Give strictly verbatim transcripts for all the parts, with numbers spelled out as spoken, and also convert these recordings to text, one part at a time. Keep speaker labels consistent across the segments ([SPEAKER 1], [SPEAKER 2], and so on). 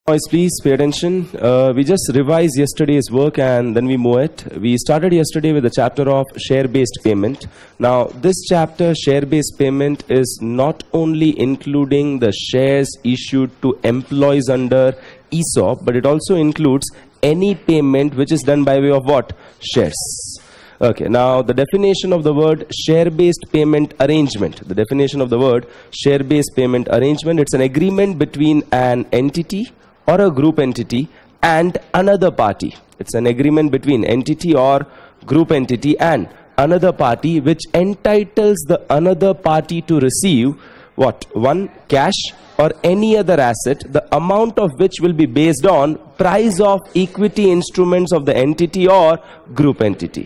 [SPEAKER 1] Guys, please pay attention. Uh, we just revised yesterday's work and then we move it. We started yesterday with the chapter of share-based payment. Now, this chapter, share-based payment, is not only including the shares issued to employees under E S O P, but it also includes any payment which is done by way of what? Shares. Okay, now the definition of the word share-based payment arrangement. The definition of the word share-based payment arrangement, it's an agreement between an entity or a group entity and another party. It's an agreement between entity or group entity and another party which entitles the another party to receive what? One, cash or any other asset, the amount of which will be based on price of equity instruments of the entity or group entity,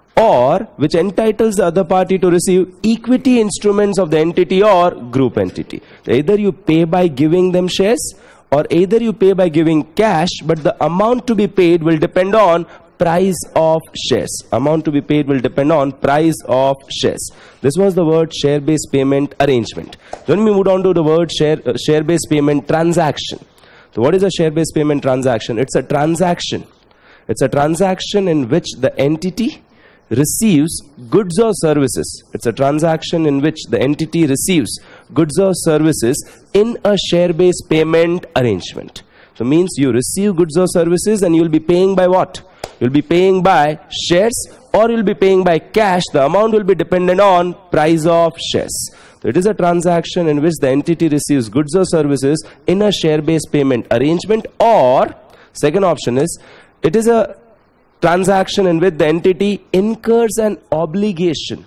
[SPEAKER 1] or which entitles the other party to receive equity instruments of the entity or group entity. So either you pay by giving them shares, or either you pay by giving cash, but the amount to be paid will depend on price of shares. Amount to be paid will depend on price of shares. This was the word share-based payment arrangement. Then we move on to the word share, uh, share-based payment transaction. So what is a share-based payment transaction? It's a transaction. It's a transaction in which the entity receives goods or services. It's a transaction in which the entity receives goods or services in a share-based payment arrangement. So means you receive goods or services and you'll be paying by what? You'll be paying by shares or you'll be paying by cash. The amount will be dependent on price of shares. So it is a transaction in which the entity receives goods or services in a share-based payment arrangement, or second option is it is a transaction in which the entity incurs an obligation,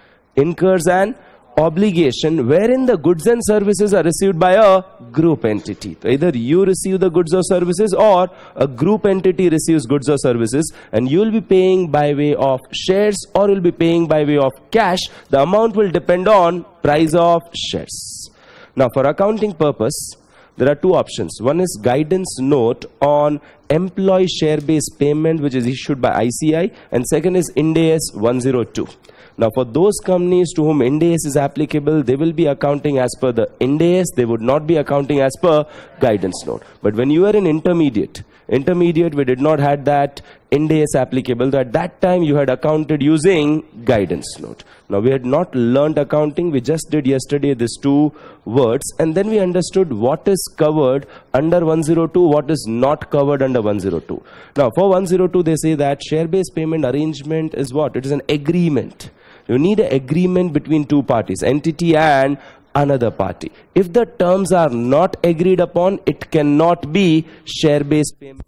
[SPEAKER 1] incurs an obligation wherein the goods and services are received by a group entity. So either you receive the goods or services or a group entity receives goods or services, and you will be paying by way of shares or will be paying by way of cash. The amount will depend on price of shares. Now for accounting purpose, there are two options. One is guidance note on employee share-based payment, which is issued by I C I, and second is Ind A S one oh two. Now for those companies to whom Ind A S is applicable, they will be accounting as per the Ind A S. They would not be accounting as per guidance note. But when you are in intermediate, intermediate we did not had that Ind A S applicable. So at that time you had accounted using guidance note. Now we had not learned accounting. We just did yesterday these two words, and then we understood what is covered under one oh two, what is not covered under one oh two. Now for one oh two they say that share-based payment arrangement is what? It is an agreement. You need an agreement between two parties, entity and another party. If the terms are not agreed upon, it cannot be share-based payment.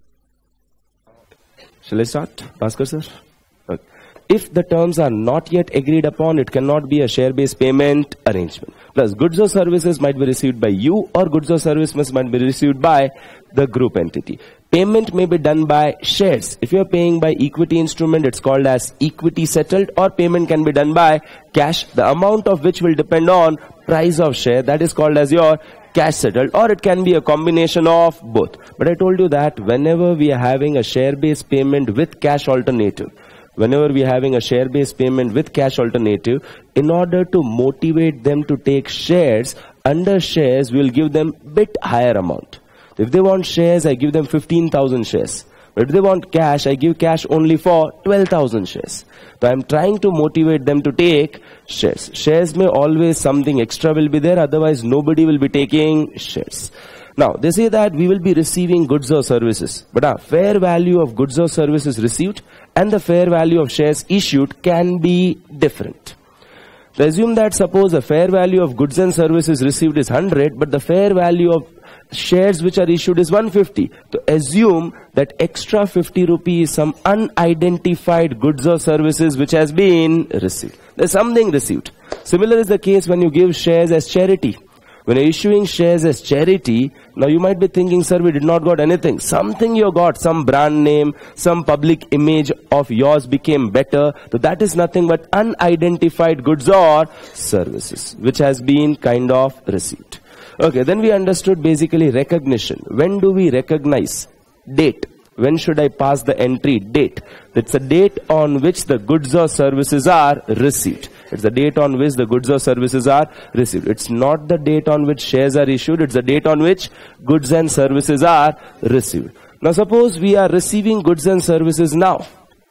[SPEAKER 1] Shall I start, Bhaskar sir? Okay. If the terms are not yet agreed upon, it cannot be a share-based payment arrangement. Plus, goods or services might be received by you, or goods or services might be received by the group entity. Payment may be done by shares. If you are paying by equity instrument, it's called as equity settled, or payment can be done by cash, the amount of which will depend on price of share. That is called as your cash settled, or it can be a combination of both. But I told you that whenever we are having a share-based payment with cash alternative, whenever we are having a share-based payment with cash alternative, in order to motivate them to take shares, under shares we will give them bit higher amount. If they want shares, I give them fifteen thousand shares. But if they want cash, I give cash only for twelve thousand shares. So I am trying to motivate them to take shares. Shares may always something extra will be there, otherwise nobody will be taking shares. Now they say that we will be receiving goods or services, but our fair value of goods or services received and the fair value of shares issued can be different. So assume that suppose the fair value of goods and services received is one hundred, but the fair value of shares which are issued is one hundred fifty. So assume that extra fifty rupees is some unidentified goods or services which has been received. There's something received. Similar is the case when you give shares as charity. When you're issuing shares as charity, now you might be thinking, sir, we did not got anything. Something you got, some brand name, some public image of yours became better. So that is nothing but unidentified goods or services which has been kind of received. Okay, then we understood basically recognition. When do we recognize? Date. when should I pass the entry? Date. It's a date on which the goods or services are received. It's the date on which the goods or services are received. It's not the date on which shares are issued. It's the date on which goods and services are received. Now suppose we are receiving goods and services now.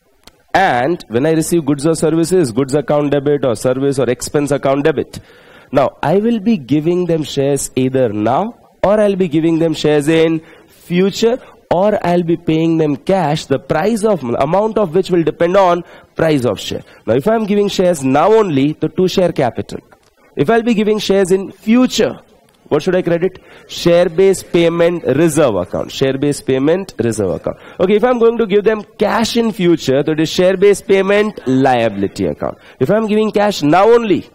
[SPEAKER 1] And when I receive goods or services, goods account debit or service or expense account debit. Now I will be giving them shares either now, or I'll be giving them shares in future, or I'll be paying them cash, the price of amount of which will depend on price of share. Now if I'm giving shares now only, the two share capital. If I'll be giving shares in future, what should I credit? Share-based payment reserve account. Share-based payment reserve account. Okay, if I'm going to give them cash in future, that is share-based payment liability account. If I'm giving cash now only,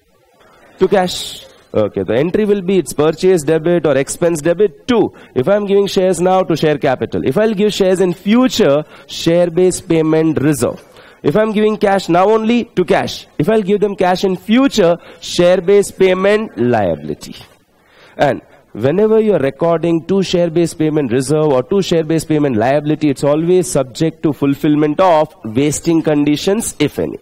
[SPEAKER 1] to cash. Okay, the entry will be its purchase debit or expense debit to. If I'm giving shares now, to share capital. If I'll give shares in future, share-based payment reserve. If I'm giving cash now only, to cash. If I'll give them cash in future, share-based payment liability. And whenever you're recording two share-based payment reserve or two share-based payment liability, it's always subject to fulfillment of vesting conditions, if any.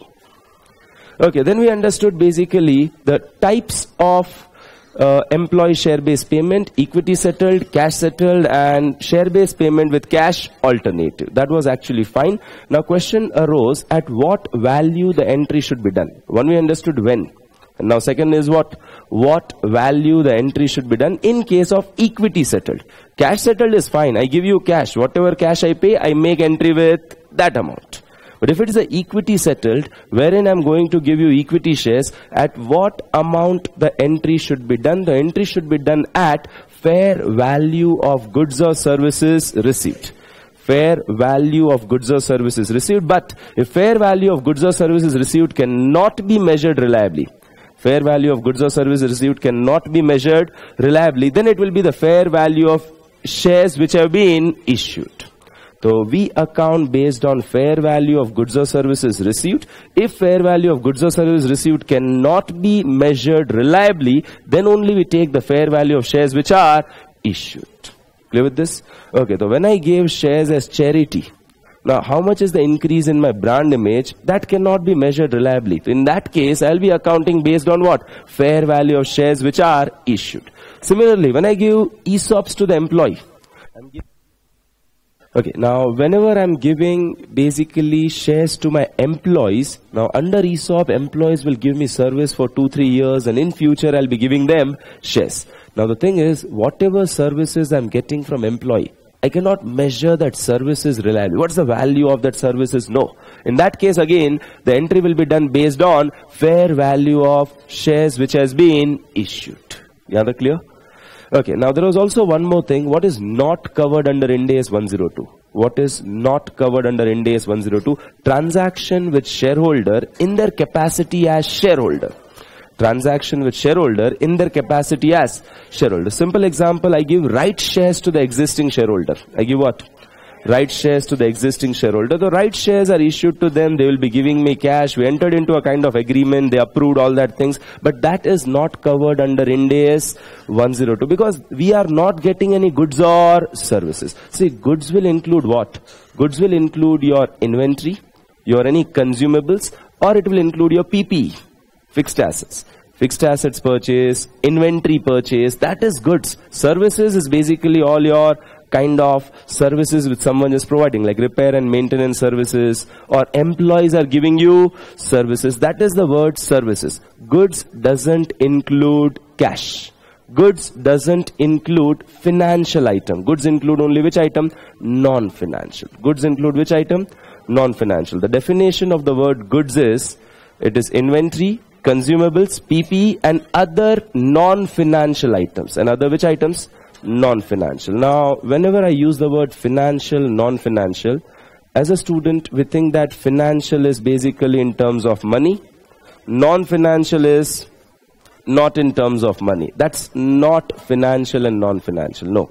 [SPEAKER 1] Okay, then we understood basically the types of uh, employee share-based payment, equity settled, cash settled, and share-based payment with cash alternative. That was actually fine. Now question arose at what value the entry should be done. One, we understood when. And now second is what? What value the entry should be done in case of equity settled. Cash settled is fine. I give you cash. Whatever cash I pay, I make entry with that amount. But if it is a equity settled, wherein I'm going to give you equity shares, at what amount the entry should be done? The entry should be done at fair value of goods or services received. Fair value of goods or services received. But if fair value of goods or services received cannot be measured reliably, fair value of goods or services received cannot be measured reliably, then it will be the fair value of shares which have been issued. So we account based on fair value of goods or services received. If fair value of goods or services received cannot be measured reliably, then only we take the fair value of shares which are issued. Clear with this? Okay, so when I gave shares as charity, now how much is the increase in my brand image? That cannot be measured reliably. In that case, I'll be accounting based on what? Fair value of shares which are issued. Similarly, when I give E S O Ps to the employee, I'm giving Okay, now whenever I'm giving basically shares to my employees, now under E S O P, employees will give me service for two, three years, and in future I'll be giving them shares. Now the thing is, whatever services I'm getting from employee, I cannot measure that services reliably. What's the value of that services? No. In that case again, the entry will be done based on fair value of shares which has been issued. Yeah, that clear? Okay, now there was also one more thing. What is not covered under Ind AS one oh two? What is not covered under Ind AS one oh two? Transaction with shareholder in their capacity as shareholder. Transaction with shareholder in their capacity as shareholder. Simple example, I give right shares to the existing shareholder. I give what? Right shares to the existing shareholder. The right shares are issued to them. They will be giving me cash. We entered into a kind of agreement. They approved all that things. But that is not covered under Ind AS one oh two because we are not getting any goods or services. See, goods will include what? Goods will include your inventory, your any consumables, or it will include your P P E, fixed assets. Fixed assets purchase, inventory purchase, that is goods. Services is basically all your kind of services which someone is providing, like repair and maintenance services, or employees are giving you services. That is the word services. Goods doesn't include cash. Goods doesn't include financial item. Goods include only which item? Non-financial. Goods include which item? Non-financial. The definition of the word goods is, it is inventory, consumables, P P E, and other non-financial items. And other which items? Non-financial. Now, whenever I use the word financial, non-financial, as a student, we think that financial is basically in terms of money. Non-financial is not in terms of money. That's not financial and non-financial. No.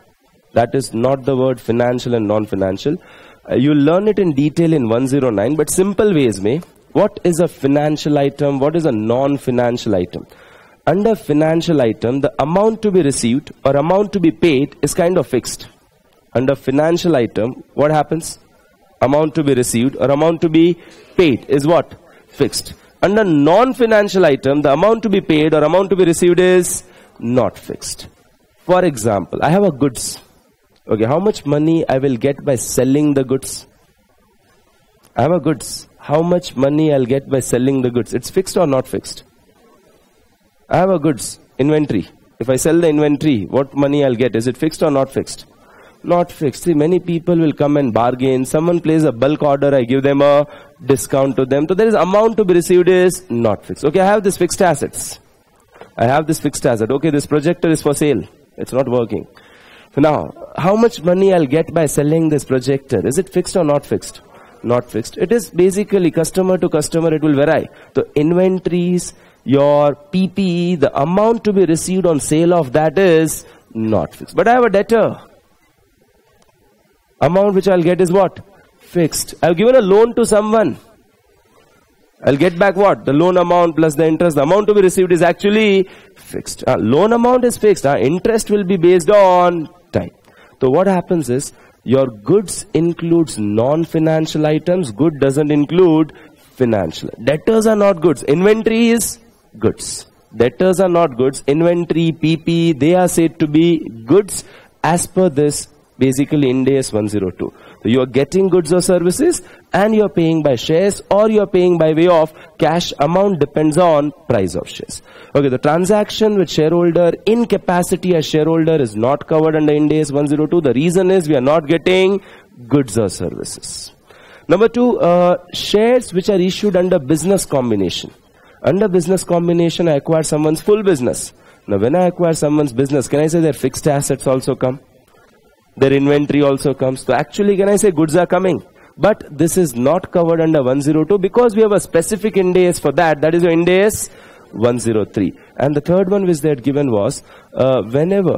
[SPEAKER 1] That is not the word financial and non-financial. Uh, you'll learn it in detail in one oh nine, but simple ways may. What is a financial item? What is a non-financial item? Under financial item, the amount to be received or amount to be paid is kind of fixed. under financial item, what happens? Amount to be received or amount to be paid is what? Fixed. Under non-financial item, the amount to be paid or amount to be received is not fixed. For example, I have a goods. Okay, how much money I will get by selling the goods? I have a goods. How much money I'll get by selling the goods? It's fixed or not fixed? I have a goods, inventory. If I sell the inventory, what money I'll get? Is it fixed or not fixed? Not fixed. See, many people will come and bargain. Someone places a bulk order, I give them a discount to them. So there is amount to be received is not fixed. Okay, I have this fixed assets. I have this fixed asset. Okay, this projector is for sale. It's not working. So now, how much money I'll get by selling this projector? Is it fixed or not fixed? Not fixed. It is basically customer to customer, it will vary. The inventories, your P P E, the amount to be received on sale of that is not fixed. But I have a debtor. Amount which I'll get is what? Fixed. I've given a loan to someone. I'll get back what? The loan amount plus the interest. The amount to be received is actually fixed. Uh, loan amount is fixed. Uh, interest will be based on time. So what happens is, your goods includes non-financial items. Good doesn't include financial. Debtors are not goods. Inventory is goods. Debtors are not goods. Inventory, P P E, they are said to be goods as per this basically Ind A S one oh two. So you are getting goods or services and you are paying by shares or you are paying by way of cash. Amount depends on price of shares. Okay, the transaction with shareholder in capacity as shareholder is not covered under Ind A S one oh two. The reason is we are not getting goods or services. Number two, uh, shares which are issued under business combination. Under business combination, I acquire someone's full business. Now when I acquire someone's business, can I say their fixed assets also come? Their inventory also comes. So actually, can I say goods are coming? But this is not covered under one oh two because we have a specific Ind A S for that. That is your Ind A S one oh three. And the third one which they had given was, uh, whenever,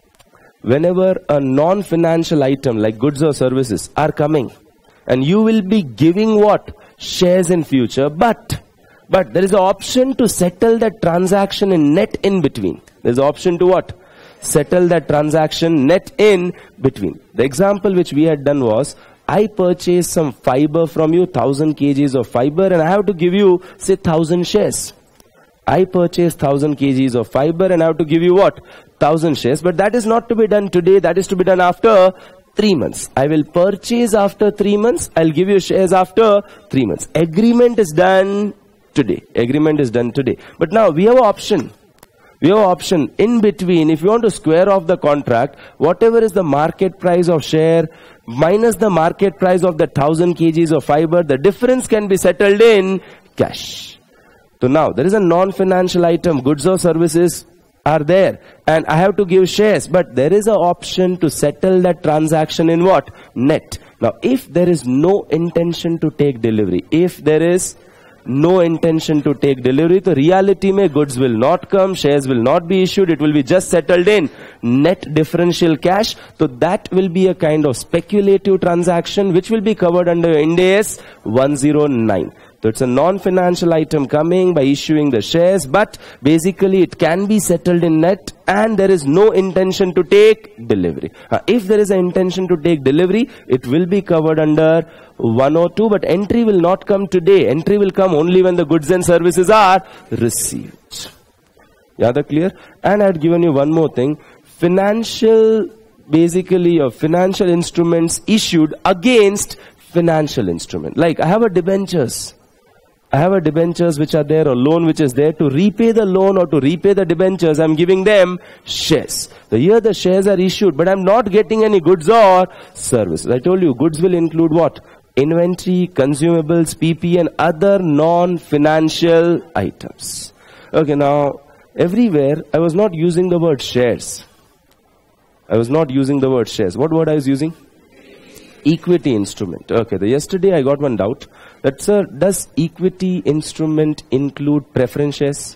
[SPEAKER 1] whenever a non-financial item like goods or services are coming, and you will be giving what? Shares in future. But, but there is an option to settle that transaction in net in between. There is an option to what? Settle that transaction net in between. The example which we had done was, I purchased some fiber from you, one thousand kilograms of fiber, and I have to give you, say, one thousand shares. I purchased one thousand kilograms of fiber and I have to give you what? one thousand shares. But that is not to be done today. That is to be done after three months. I will purchase after three months. I'll give you shares after three months. Agreement is done today. Agreement is done today. But now we have an option. We have an option in between. If you want to square off the contract, whatever is the market price of share minus the market price of the one thousand kilograms of fiber, the difference can be settled in cash. So now there is a non-financial item, goods or services are there and I have to give shares, but there is an option to settle that transaction in what? Net. Now if there is no intention to take delivery, if there is no intention to take delivery, the reality mein goods will not come, shares will not be issued, it will be just settled in net differential cash. So that will be a kind of speculative transaction which will be covered under Ind A S one oh nine. So it's a non-financial item coming by issuing the shares, but basically it can be settled in net and there is no intention to take delivery. Uh, if there is an intention to take delivery, it will be covered under one oh two, but entry will not come today. Entry will come only when the goods and services are received. Yeah, that clear? And I had given you one more thing. Financial, basically your financial instruments issued against financial instrument. Like I have a debentures. I have a debentures which are there, or loan which is there. To repay the loan or to repay the debentures, I'm giving them shares. So here the shares are issued, but I'm not getting any goods or services. I told you goods will include what? Inventory, consumables, P P E and other non-financial items. Okay, now everywhere I was not using the word shares. I was not using the word shares. What word I was using? Equity instrument. Okay, the yesterday I got one doubt. That sir, does equity instrument include preference shares?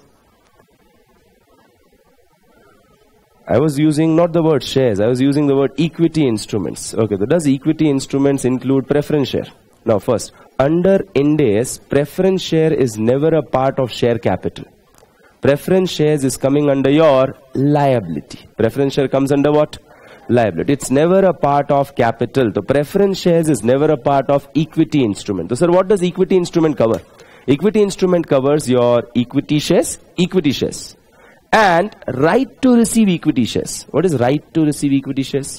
[SPEAKER 1] I was using not the word shares, I was using the word equity instruments. Okay, so does equity instruments include preference share? Now first, under Ind A S, preference share is never a part of share capital. Preference shares is coming under your liability. Preference share comes under what? liability. It's never a part of capital. The preference shares is never a part of equity instrument. So, sir, what does equity instrument cover? Equity instrument covers your equity shares, equity shares, and right to receive equity shares. What is right to receive equity shares?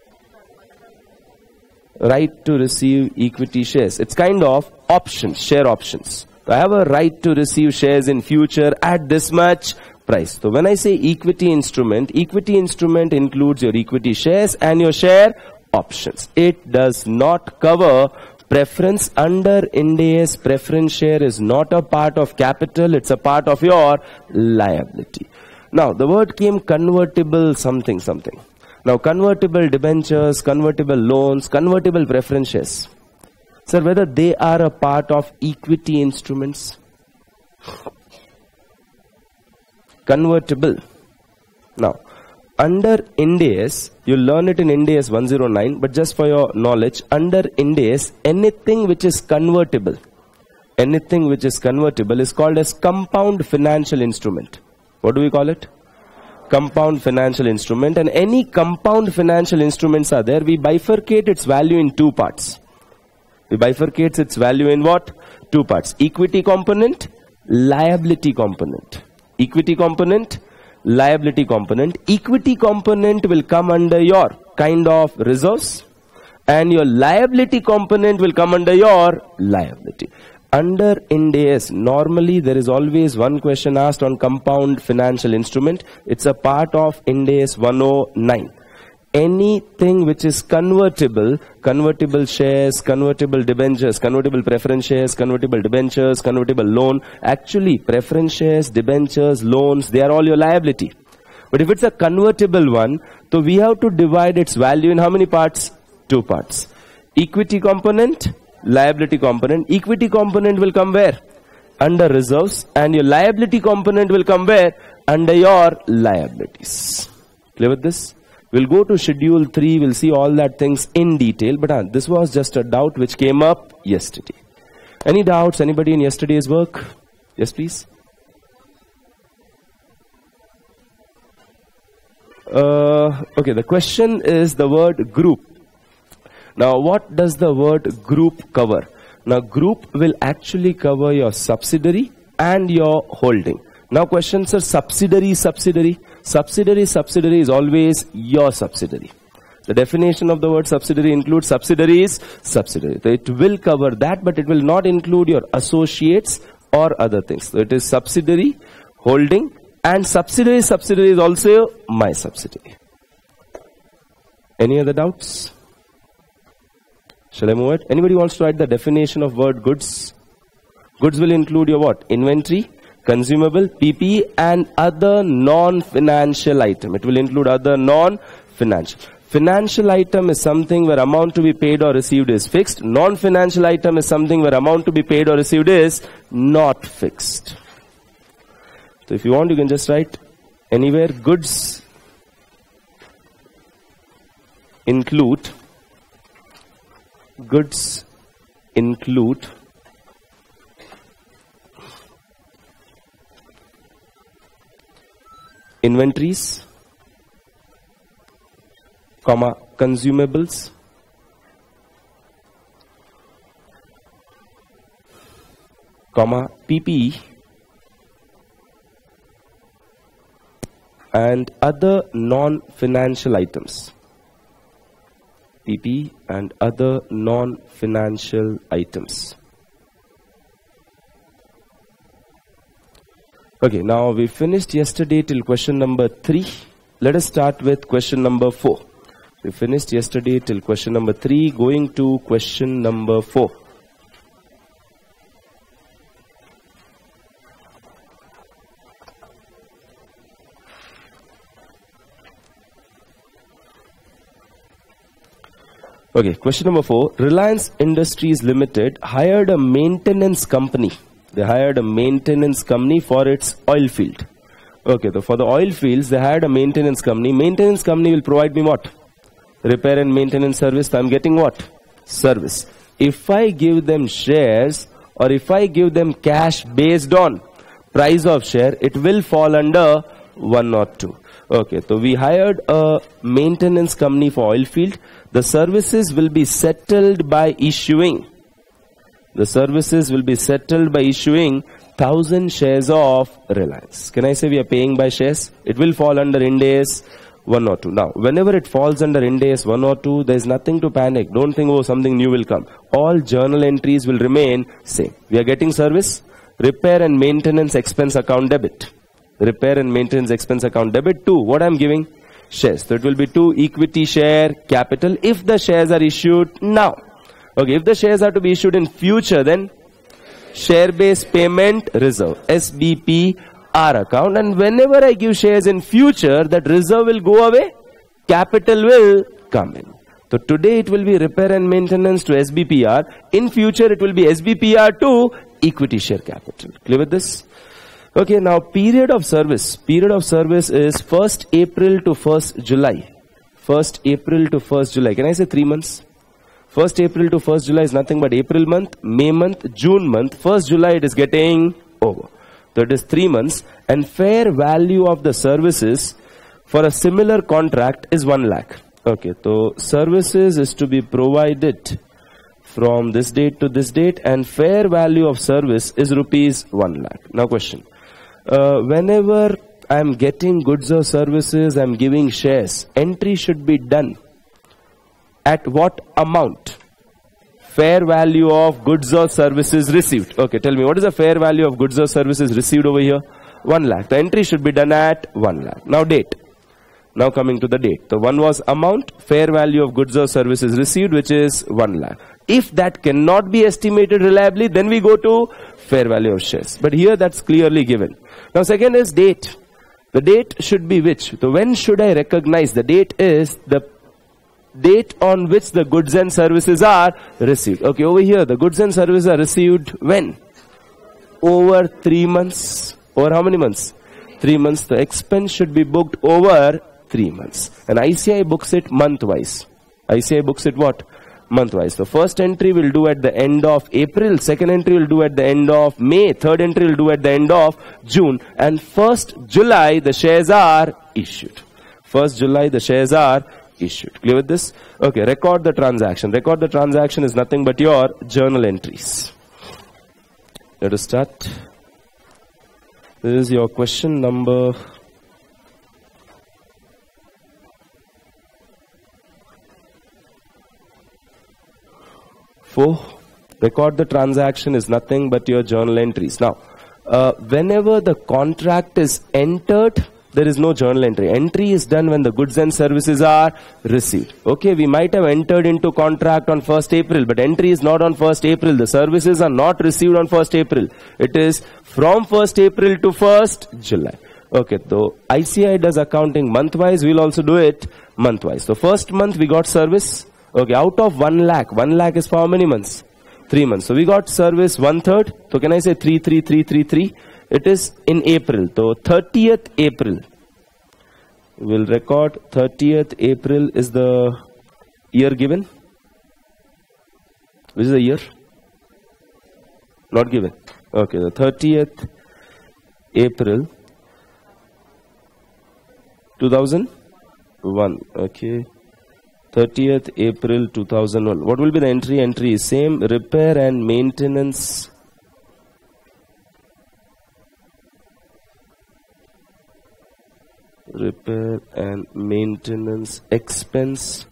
[SPEAKER 1] Right to receive equity shares. It's kind of options, share options. I have a right to receive shares in future at this much price. So when I say equity instrument, equity instrument includes your equity shares and your share options. It does not cover preference. Under Ind AS, preference share is not a part of capital, it's a part of your liability. Now the word came convertible something something. Now convertible debentures, convertible loans, convertible preference shares. Sir, whether they are a part of equity instruments? Convertible. Now, under Ind AS, you learn it in Ind AS one oh nine, but just for your knowledge, under Ind AS, anything which is convertible, anything which is convertible is called as compound financial instrument. What do we call it? Compound financial instrument. And any compound financial instruments are there, we bifurcate its value in two parts. We bifurcate its value in what? Two parts. Equity component, liability component. Equity component, liability component. Equity component will come under your kind of reserves, and your liability component will come under your liability. Under Ind AS, normally there is always one question asked on compound financial instrument. It's a part of Ind AS one oh nine. Anything which is convertible, convertible shares, convertible debentures, convertible preference shares, convertible debentures, convertible loan, actually preference shares, debentures, loans, they are all your liability. But if it's a convertible one, so we have to divide its value in how many parts? Two parts. Equity component, liability component. Equity component will come where? Under reserves, and your liability component will come where? Under your liabilities. Clear with this? We'll go to schedule three, we'll see all that things in detail, but uh, this was just a doubt which came up yesterday. Any doubts? Anybody in yesterday's work? Yes, please. Uh, okay, the question is the word group. Now, what does the word group cover? Now, group will actually cover your subsidiary and your holding. Now, questions are subsidiary, subsidiary. Subsidiary, subsidiary is always your subsidiary. The definition of the word subsidiary includes subsidiaries, subsidiary. So it will cover that, but it will not include your associates or other things. So it is subsidiary, holding, and subsidiary, subsidiary is also my subsidiary. Any other doubts? Shall I move it? Anybody wants to write the definition of word goods? Goods will include your what? Inventory, consumable, P P E, and other non-financial item. It will include other non-financial. Financial item is something where amount to be paid or received is fixed. Non-financial item is something where amount to be paid or received is not fixed. So if you want, you can just write anywhere goods include, goods include inventories, comma, consumables, comma, P P E, and other non-financial items. P P E and other non-financial items. Okay, now we finished yesterday till question number three. Let us start with question number four. We finished yesterday till question number three, going to question number four. Okay, question number four. Reliance Industries Limited hired a maintenance company. They hired a maintenance company for its oil field. Okay, so for the oil fields, they hired a maintenance company. Maintenance company will provide me what? Repair and maintenance service. So I'm getting what? Service. If I give them shares or if I give them cash based on price of share, it will fall under one oh two. Okay, so we hired a maintenance company for oil field. The services will be settled by issuing. The services will be settled by issuing thousand shares of Reliance. Can I say we are paying by shares? It will fall under Ind AS one or two. Now, whenever it falls under Ind AS one or two, there is nothing to panic. Don't think, oh, something new will come. All journal entries will remain same. We are getting service, repair and maintenance expense account debit. Repair and maintenance expense account debit. Two, what I'm giving? Shares. So it will be two equity share capital if the shares are issued now. Okay, if the shares are to be issued in future, then share based payment reserve, S B P R account, and whenever I give shares in future, that reserve will go away, capital will come in. So today it will be repair and maintenance to S B P R. In future it will be S B P R to equity share capital. Clear with this? Okay, now period of service. Period of service is first April to first July. first April to first July. Can I say three months? first April to first July is nothing but April month, May month, June month. first July it is getting over. So it is three months, and fair value of the services for a similar contract is one lakh. Okay, so services is to be provided from this date to this date, and fair value of service is rupees one lakh. Now question, uh, whenever I am getting goods or services, I am giving shares, entry should be done at what amount? Fair value of goods or services received. Okay, tell me, what is the fair value of goods or services received over here? one lakh. The entry should be done at one lakh. Now date. Now coming to the date. The one was amount, fair value of goods or services received, which is one lakh. If that cannot be estimated reliably, then we go to fair value of shares. But here that's clearly given. Now second is date. The date should be which? So when should I recognize? The date is the date on which the goods and services are received. Okay, over here the goods and services are received when? Over three months. Over how many months? Three months. The expense should be booked over three months. And I C I books it month-wise. I C I books it what? Month-wise. The first entry will do at the end of April. Second entry will do at the end of May. Third entry will do at the end of June. And first July the shares are issued. first July the shares are issued. Clear with this? Okay, record the transaction. Record the transaction is nothing but your journal entries. Let us start. This is your question number four. Record the transaction is nothing but your journal entries. Now, uh, whenever the contract is entered, there is no journal entry. Entry is done when the goods and services are received. Okay, we might have entered into contract on first April, but entry is not on first April. The services are not received on first April. It is from first April to first July. Okay, so I C I does accounting month-wise, we'll also do it month-wise. So first month we got service. Okay, out of one lakh, one lakh is for how many months? Three months. So we got service one third. So can I say three, three, three, three, three? It is in April. So thirtieth April. We'll record thirtieth April is the year given. Which is the year? Not given. Okay, the thirtieth April two thousand one. Okay. thirtieth April two thousand one. What will be the entry? Entry is same. Repair and maintenance. Repair and maintenance expense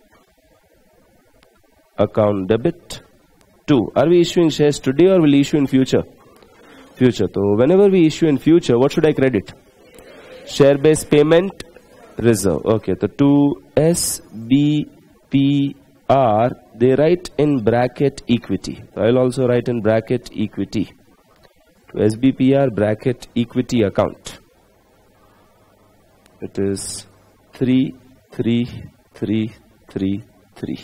[SPEAKER 1] account debit. Two. Are we issuing shares today or will we issue in future? Future. So whenever we issue in future, what should I credit? Share based payment reserve. Okay. The two S B P R, they write in bracket equity. I'll also write in bracket equity. S B P R bracket equity account. It is three, three, three, three, three.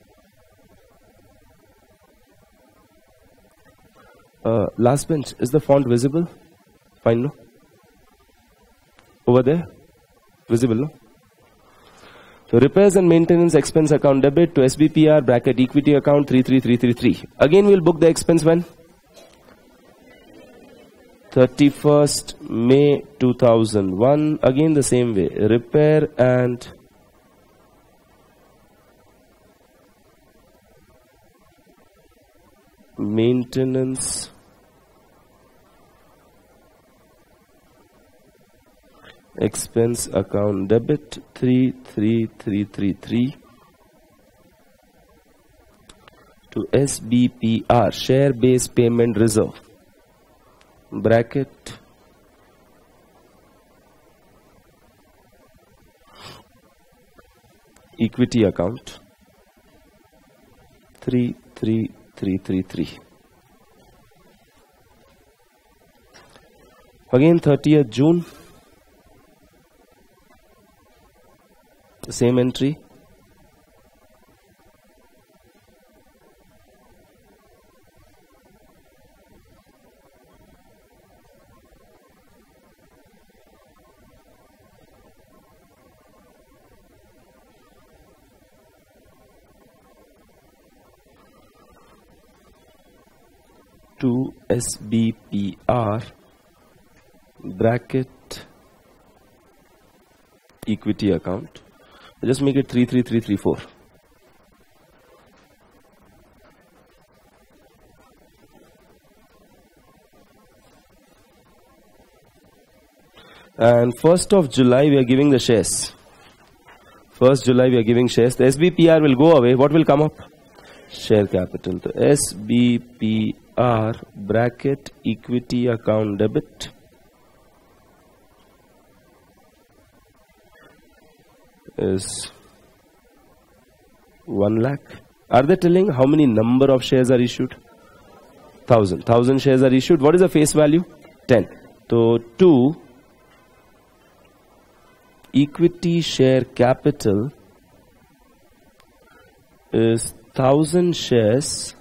[SPEAKER 1] Uh, last bench, is the font visible? Fine, no? Over there? Visible, no? So repairs and maintenance expense account debit to S B P R bracket equity account three three three three three. Again, we'll book the expense when? thirty-first May two thousand one, again the same way, repair and maintenance expense account debit three three three three three to S B P R, share based payment reserve, bracket equity account three three three three three. Again thirtieth June, the same entry, to S B P R, bracket equity account. Just make it three three three three four. And first of July we are giving the shares. first July we are giving shares. The S B P R will go away. What will come up? Share capital. The S B P R bracket equity account debit is one lakh. Are they telling how many number of shares are issued? Thousand. Thousand shares are issued. What is the face value? ten. So two equity share capital is thousand shares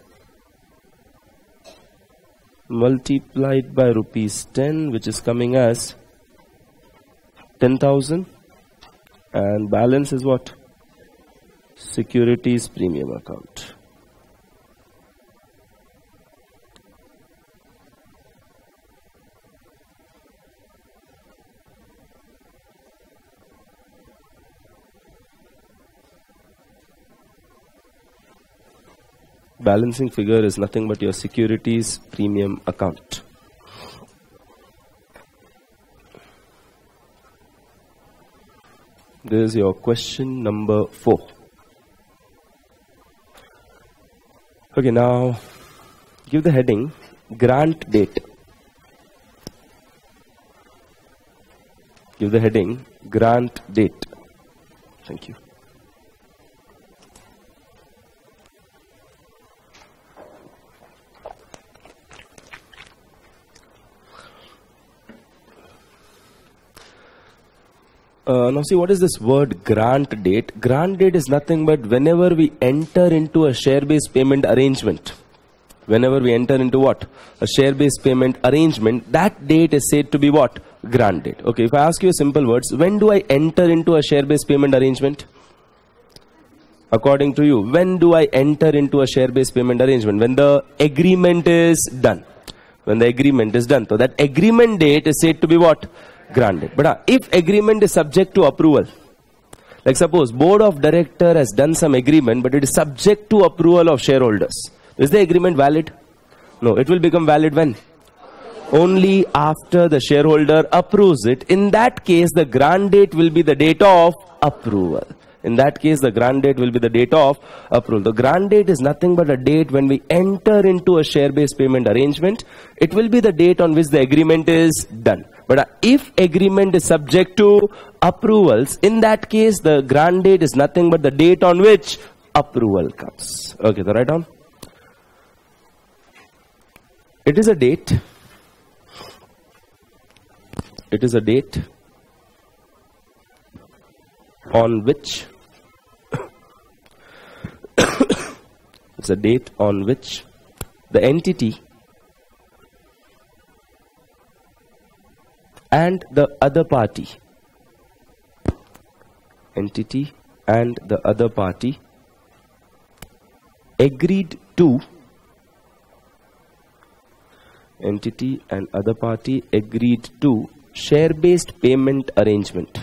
[SPEAKER 1] multiplied by rupees ten, which is coming as ten thousand, and balance is what? Securities premium account. Balancing figure is nothing but your securities premium account. This is your question number four. Okay, now give the heading grant date. Give the heading grant date. Thank you. Uh, now see, what is this word grant date? Grant date is nothing but whenever we enter into a share-based payment arrangement. Whenever we enter into what? A share-based payment arrangement, that date is said to be what? Grant date. Okay, if I ask you a simple words, when do I enter into a share-based payment arrangement? According to you, when do I enter into a share-based payment arrangement? When the agreement is done. When the agreement is done. So that agreement date is said to be what? Granted. But uh, if agreement is subject to approval, like suppose board of director has done some agreement, but it is subject to approval of shareholders. Is the agreement valid? No, it will become valid when? Only after the shareholder approves it. In that case, the grant date will be the date of approval. In that case, the grant date will be the date of approval. The grant date is nothing but a date when we enter into a share-based payment arrangement. It will be the date on which the agreement is done. But if agreement is subject to approvals, in that case, the grant date is nothing but the date on which approval comes. Okay, so write down. It is a date. It is a date on which it's a date on which the entity and the other party entity and the other party agreed to entity and other party agreed to share-based payment arrangement.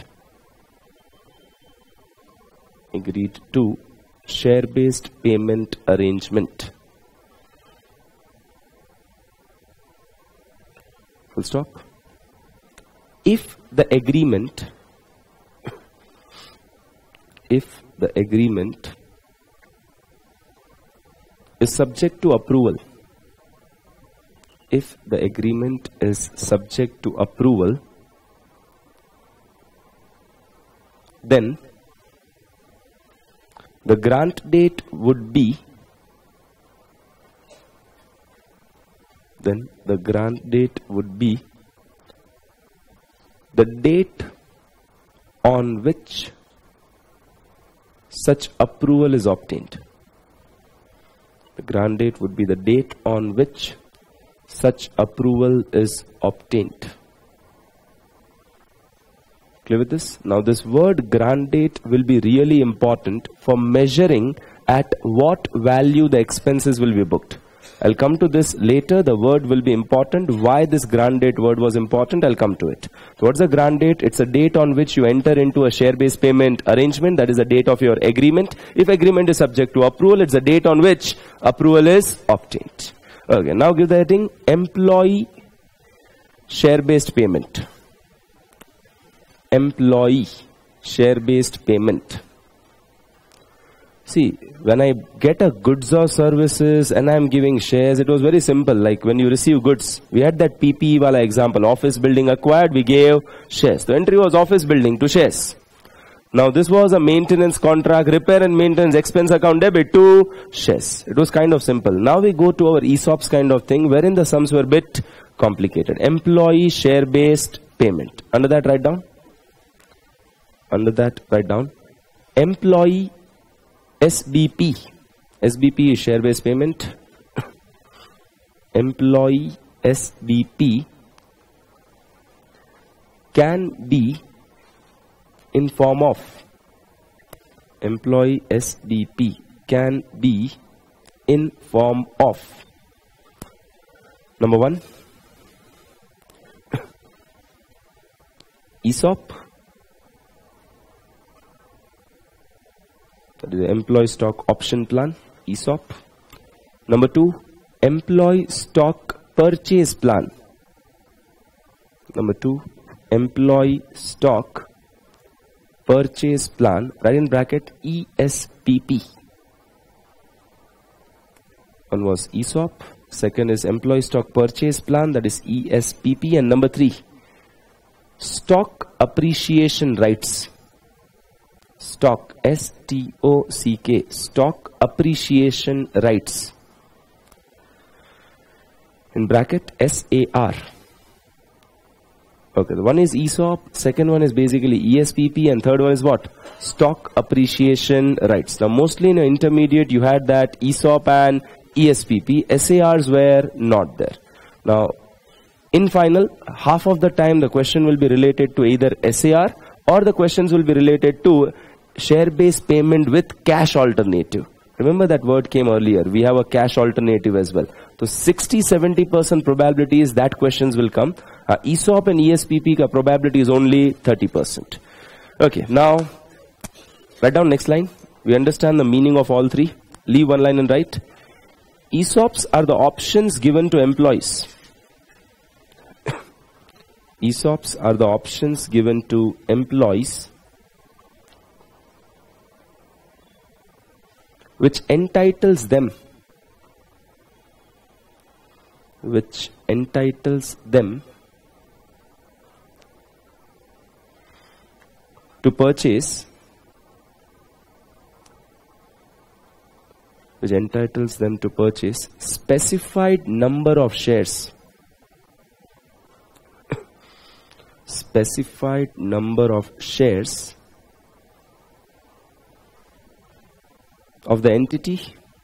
[SPEAKER 1] Agreed to share-based payment arrangement. Full stop. If the agreement, if the agreement is subject to approval, if the agreement is subject to approval, then the grant date would be, then the grant date would be the date on which such approval is obtained. The grant date would be the date on which such approval is obtained. Clear with this? Now this word grant date will be really important for measuring at what value the expenses will be booked. I'll come to this later. The word will be important. Why this grant date word was important, I'll come to it. So what's a grant date? It's a date on which you enter into a share-based payment arrangement. That is the date of your agreement. If agreement is subject to approval, it's the date on which approval is obtained. Okay, now give the heading employee share-based payment. Employee share-based payment. See, when I get a goods or services and I'm giving shares, it was very simple. Like when you receive goods, we had that P P E wala example, office building acquired, we gave shares. The entry was office building to shares. Now this was a maintenance contract, repair and maintenance expense account debit to shares. It was kind of simple. Now we go to our E S O Ps kind of thing, wherein the sums were a bit complicated. Employee share-based payment. Under that, write down. Under that, write down. Employee S B P. S B P is share-based payment. Employee S B P can be in form of, employee S B P can be in form of, number one, E S O P, that is the employee stock option plan, E S O P. Number two, employee stock purchase plan. Number two, employee stock purchase plan, right in bracket E S P P. One was E S O P, second is employee stock purchase plan, that is E S P P, and number three, stock appreciation rights. Stock, S T O C K, stock appreciation rights, in bracket S A R. Okay, the one is E S O P, second one is basically E S P P, and third one is what? Stock appreciation rights. Now mostly in an intermediate you had that E S O P and E S P P, S A Rs were not there. Now in final, half of the time the question will be related to either S A R or the questions will be related to share-based payment with cash alternative. Remember that word came earlier. We have a cash alternative as well. So sixty to seventy percent probability is that questions will come. Uh, E S O P and E S P P ka probability is only thirty percent. Okay, now write down next line. We understand the meaning of all three. Leave one line and write. E S O Ps are the options given to employees. E S O Ps are the options given to employees which entitles them which entitles them to purchase which entitles them to purchase specified number of shares specified number of shares of the entity,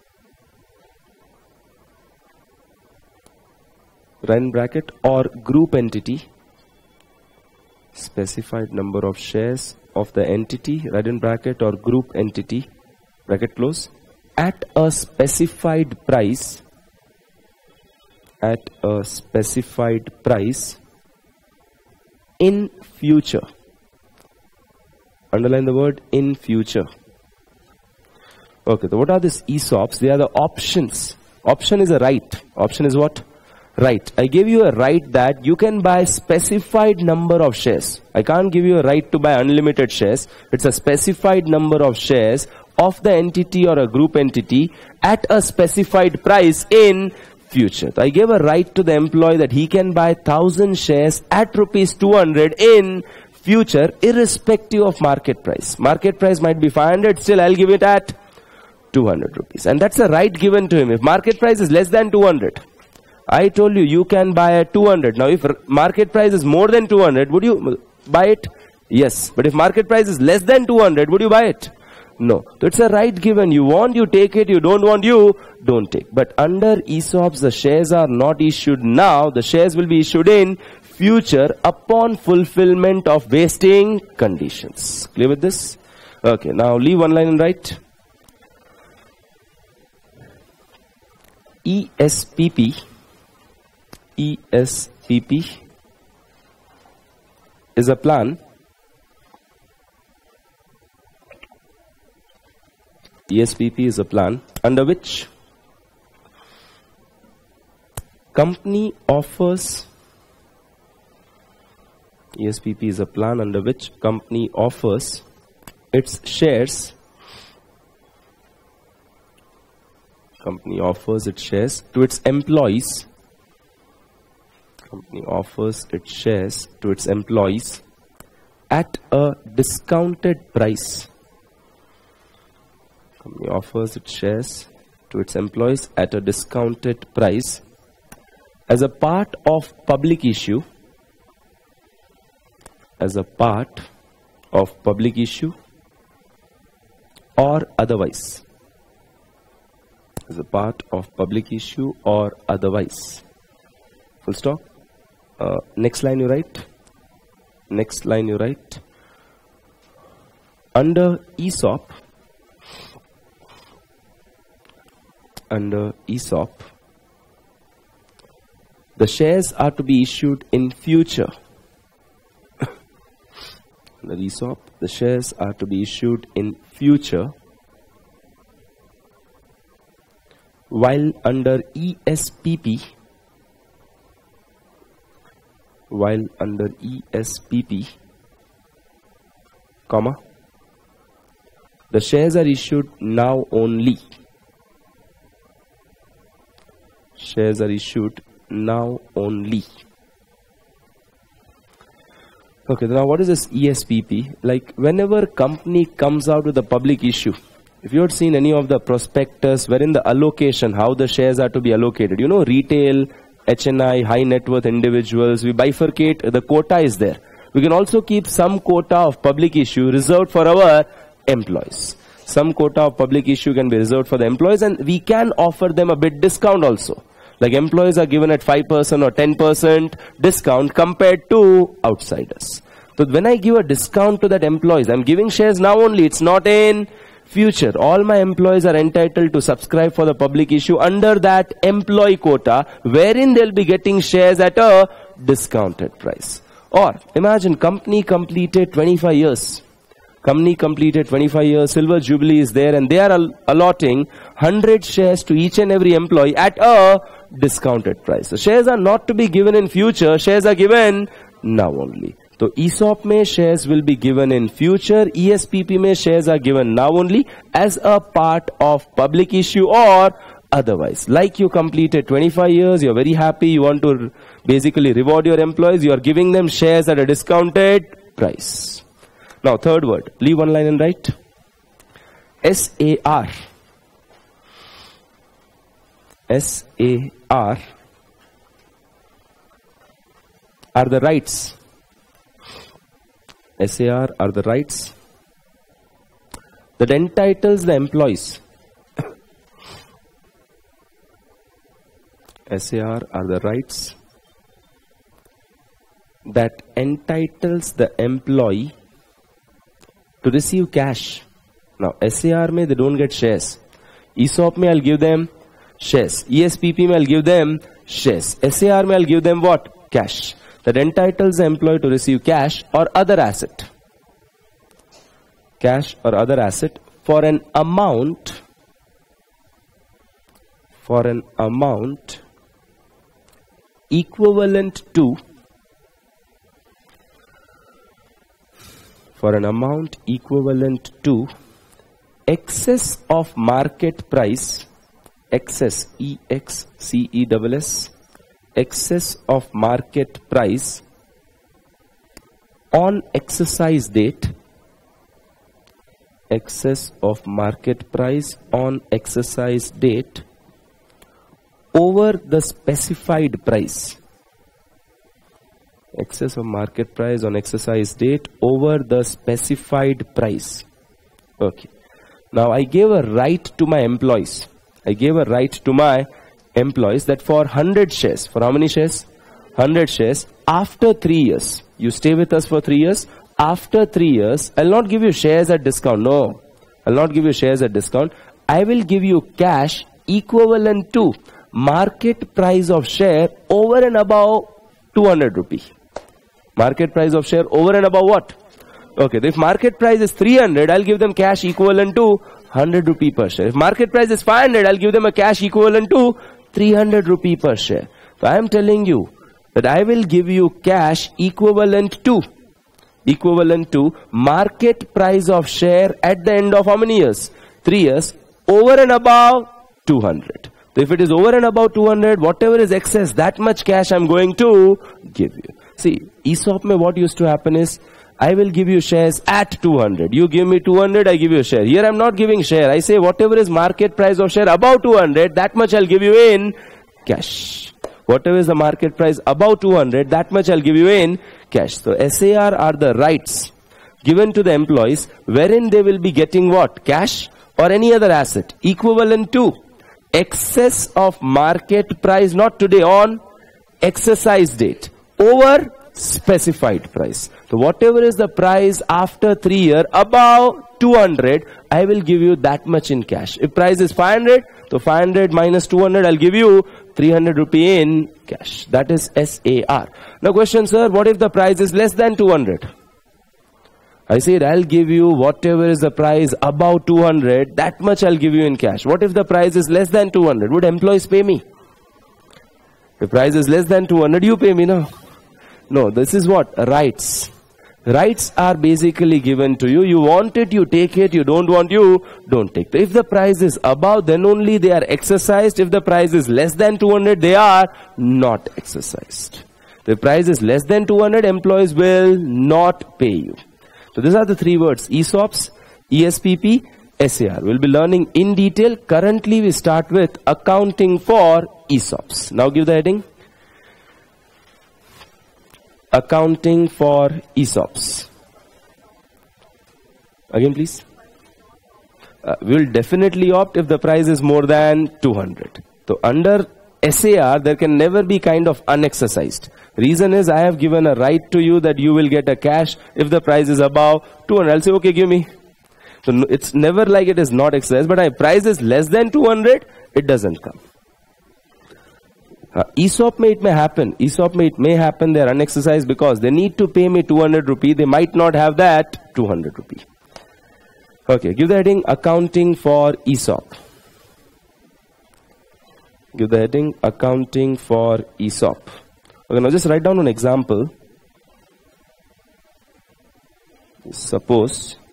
[SPEAKER 1] right in bracket, or group entity, specified number of shares of the entity, right in bracket, or group entity, bracket close, at a specified price, at a specified price in future. Underline the word in future. Okay, so what are these E S O Ps? They are the options. Option is a right. Option is what? Right. I gave you a right that you can buy specified number of shares. I can't give you a right to buy unlimited shares. It's a specified number of shares of the entity or a group entity at a specified price in future. So I gave a right to the employee that he can buy one thousand shares at rupees two hundred in future, irrespective of market price. Market price might be five hundred, still I'll give it at two hundred rupees. And that's a right given to him. If market price is less than two hundred, I told you, you can buy at two hundred. Now, if market price is more than two hundred, would you buy it? Yes. But if market price is less than two hundred, would you buy it? No. So it's a right given. You want, you take it. You don't want, you don't take. But under E S O Ps, the shares are not issued now. The shares will be issued in future upon fulfillment of vesting conditions. Clear with this? Okay. Now, leave one line and write. E S P P. E S P P is a plan. E S P P is a plan under which company offers E S P P is a plan under which company offers its shares company offers its shares to its employees company offers its shares to its employees at a discounted price. Company offers its shares to its employees at a discounted price as a part of public issue, as a part of public issue or otherwise, as a part of public issue or otherwise. Full stop. Uh, next line you write. Next line you write. Under E S O P, under E S O P, the shares are to be issued in future. Under E S O P, the shares are to be issued in future, while under E S P P, while under E S P P, comma, the shares are issued now only. Shares are issued now only. Okay, now what is this E S P P? Like whenever company comes out with a public issue, if you had seen any of the prospectus wherein the allocation, how the shares are to be allocated, you know, retail, H N I, high net worth individuals, we bifurcate, the quota is there. We can also keep some quota of public issue reserved for our employees. Some quota of public issue can be reserved for the employees, and we can offer them a bit discount also. Like employees are given at five percent or ten percent discount compared to outsiders. So when I give a discount to that employees, I'm giving shares now only, it's not in future. All my employees are entitled to subscribe for the public issue under that employee quota, wherein they'll be getting shares at a discounted price. Or imagine company completed twenty-five years. Company completed twenty-five years, silver jubilee is there, and they are al allotting one hundred shares to each and every employee at a discounted price. So shares are not to be given in future, shares are given now only. So E S O P mein shares will be given in future, E S P P mein shares are given now only as a part of public issue or otherwise. Like you completed twenty-five years, you're very happy, you want to basically reward your employees, you are giving them shares at a discounted price. Now third word, leave one line and write. S A R. S A R are the rights. S A R are the rights that entitles the employees. S A R are the rights that entitles the employee to receive cash. Now S A R mein they don't get shares. E S O P mein I'll give them Shares. E S P P में I'll give them shares. S A R में I'll give them what? Cash. That entitles the employee to receive cash or other asset. Cash or other asset for an amount, for an amount equivalent to, for an amount equivalent to excess of market price, excess, E X C E S S, excess of market price on exercise date, excess of market price on exercise date over the specified price, excess of market price on exercise date over the specified price. Okay. Now I gave a right to my employees. I gave a right to my employees that for one hundred shares, for how many shares? one hundred shares, after three years, you stay with us for three years, after three years, I'll not give you shares at discount. No, I'll not give you shares at discount. I will give you cash equivalent to market price of share over and above two hundred rupees. Market price of share over and above what? Okay, if market price is three hundred, I'll give them cash equivalent to one hundred rupee per share. If market price is five hundred, I'll give them a cash equivalent to three hundred rupee per share. So I am telling you that I will give you cash equivalent to, equivalent to market price of share at the end of how many years? Three years, over and above two hundred. So if it is over and above two hundred, whatever is excess, that much cash I'm going to give you. See, E S O P mein what used to happen is, I will give you shares at two hundred. You give me two hundred, I give you a share. Here I'm not giving share. I say whatever is market price of share above two hundred, that much I'll give you in cash. Whatever is the market price above two hundred, that much I'll give you in cash. So S A R are the rights given to the employees wherein they will be getting what? Cash or any other asset equivalent to excess of market price, not today, on exercise date, over specified price. So whatever is the price after three year above two hundred, I will give you that much in cash. If price is five hundred, so five hundred minus two hundred, I'll give you three hundred rupee in cash. That is S A R. Now question, sir, what if the price is less than two hundred? I said I'll give you whatever is the price above two hundred, that much I'll give you in cash. What if the price is less than two hundred? Would employees pay me? If price is less than two hundred, you pay me, no? No, this is what? Rights. Rights are basically given to you. You want it, you take it. You don't want, you don't take it. If the price is above, then only they are exercised. If the price is less than two hundred, they are not exercised. If the price is less than two hundred, employees will not pay you. So these are the three words: E S O Ps, E S P P, S A R. We'll be learning in detail. Currently, we start with accounting for E S O Ps. Now give the heading. Accounting for E S O Ps. Again, please. Uh, we will definitely opt if the price is more than two hundred. So under S A R, there can never be kind of unexercised. Reason is I have given a right to you that you will get a cash if the price is above two hundred. I'll say, okay, give me. So no, it's never like it is not exercised, but if price is less than two hundred, it doesn't come. Uh, E S O P may it may happen. E S O P may it may happen. They are unexercised because they need to pay me two hundred rupee. They might not have that two hundred rupee. Okay, give the heading accounting for E S O P. Give the heading accounting for E S O P. Okay, now just write down an example. Suppose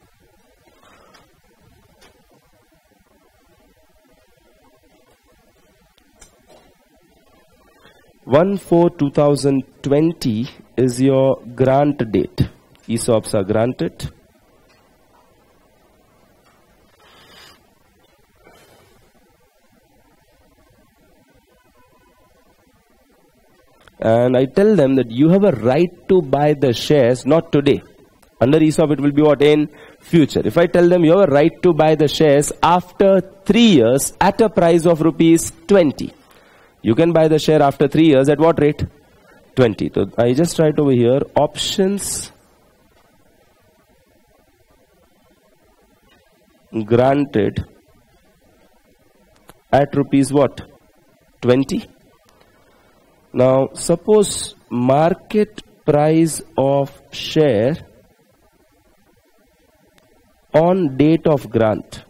[SPEAKER 1] one four two thousand twenty is your grant date. E S O Ps are granted. And I tell them that you have a right to buy the shares, not today. Under E S O P, it will be what? In future. If I tell them you have a right to buy the shares after three years at a price of rupees twenty. You can buy the share after three years at what rate? twenty. So I just write over here, options granted at rupees what? twenty. Now suppose market price of share on date of grant.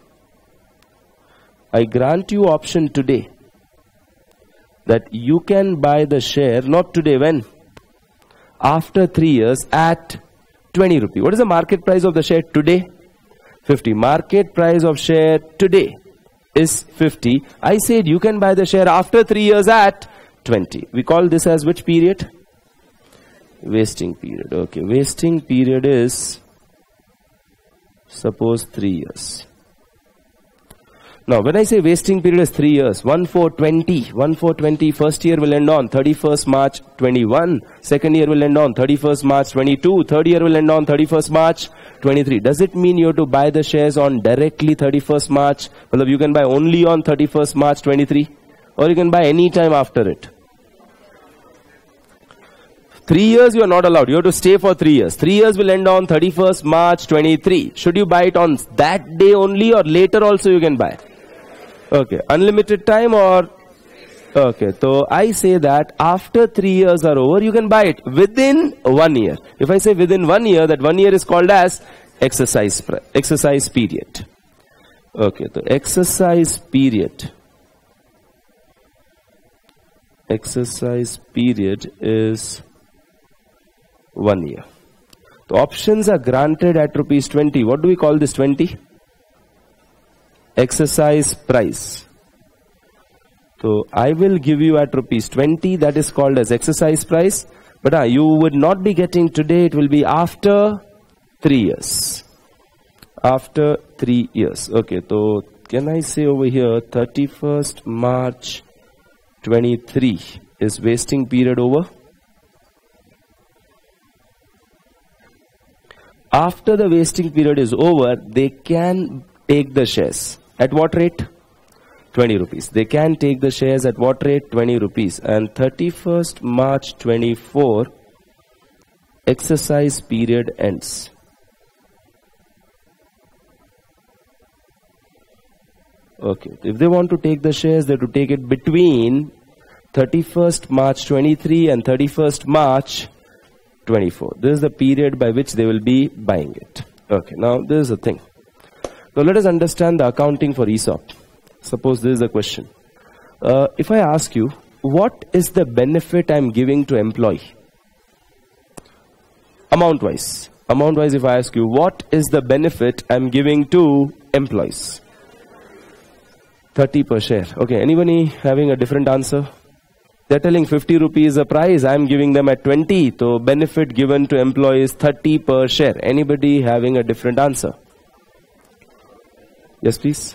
[SPEAKER 1] I grant you option today that you can buy the share, not today, when? After three years at twenty rupees. What is the market price of the share today? fifty. Market price of share today is fifty. I said you can buy the share after three years at twenty. We call this as which period? Wasting period. Okay, wasting period is suppose three years. Now when I say wasting period is three years, one four twenty, one four twenty, first year will end on thirty-first March twenty-one, second year will end on thirty-first March twenty-two, third year will end on thirty-first March twenty-three. Does it mean you have to buy the shares on directly thirty-first March? Well, you can buy only on thirty-first March twenty-three, or you can buy any time after it. Three years you are not allowed. You have to stay for three years. Three years will end on thirty-first March twenty-three. Should you buy it on that day only, or later also you can buy? Okay, unlimited time or? Okay, so I say that after three years are over, you can buy it within one year. If I say within one year, that one year is called as exercise, exercise period. Okay, so exercise period. Exercise period is one year. The options are granted at rupees twenty. What do we call this twenty? Exercise price. So I will give you at rupees twenty, that is called as exercise price. But uh, you would not be getting today, it will be after three years. After three years. Okay, so can I say over here thirty-first March twenty-three is wasting period over? After the wasting period is over, they can take the shares. At what rate? twenty rupees. They can take the shares at what rate? twenty rupees. And thirty-first March twenty-four, exercise period ends. Okay. If they want to take the shares, they have to take it between thirty-first March twenty-three and thirty-first March twenty-four. This is the period by which they will be buying it. Okay. Now, this is the thing. Now, let us understand the accounting for E S O P. Suppose this is a question. Uh, if I ask you, what is the benefit I am giving to employee? Amount wise. Amount wise, if I ask you, what is the benefit I am giving to employees? thirty per share. Okay, anybody having a different answer? They are telling fifty rupees a price, I am giving them at twenty. So benefit given to employees thirty per share. Anybody having a different answer? Yes, please.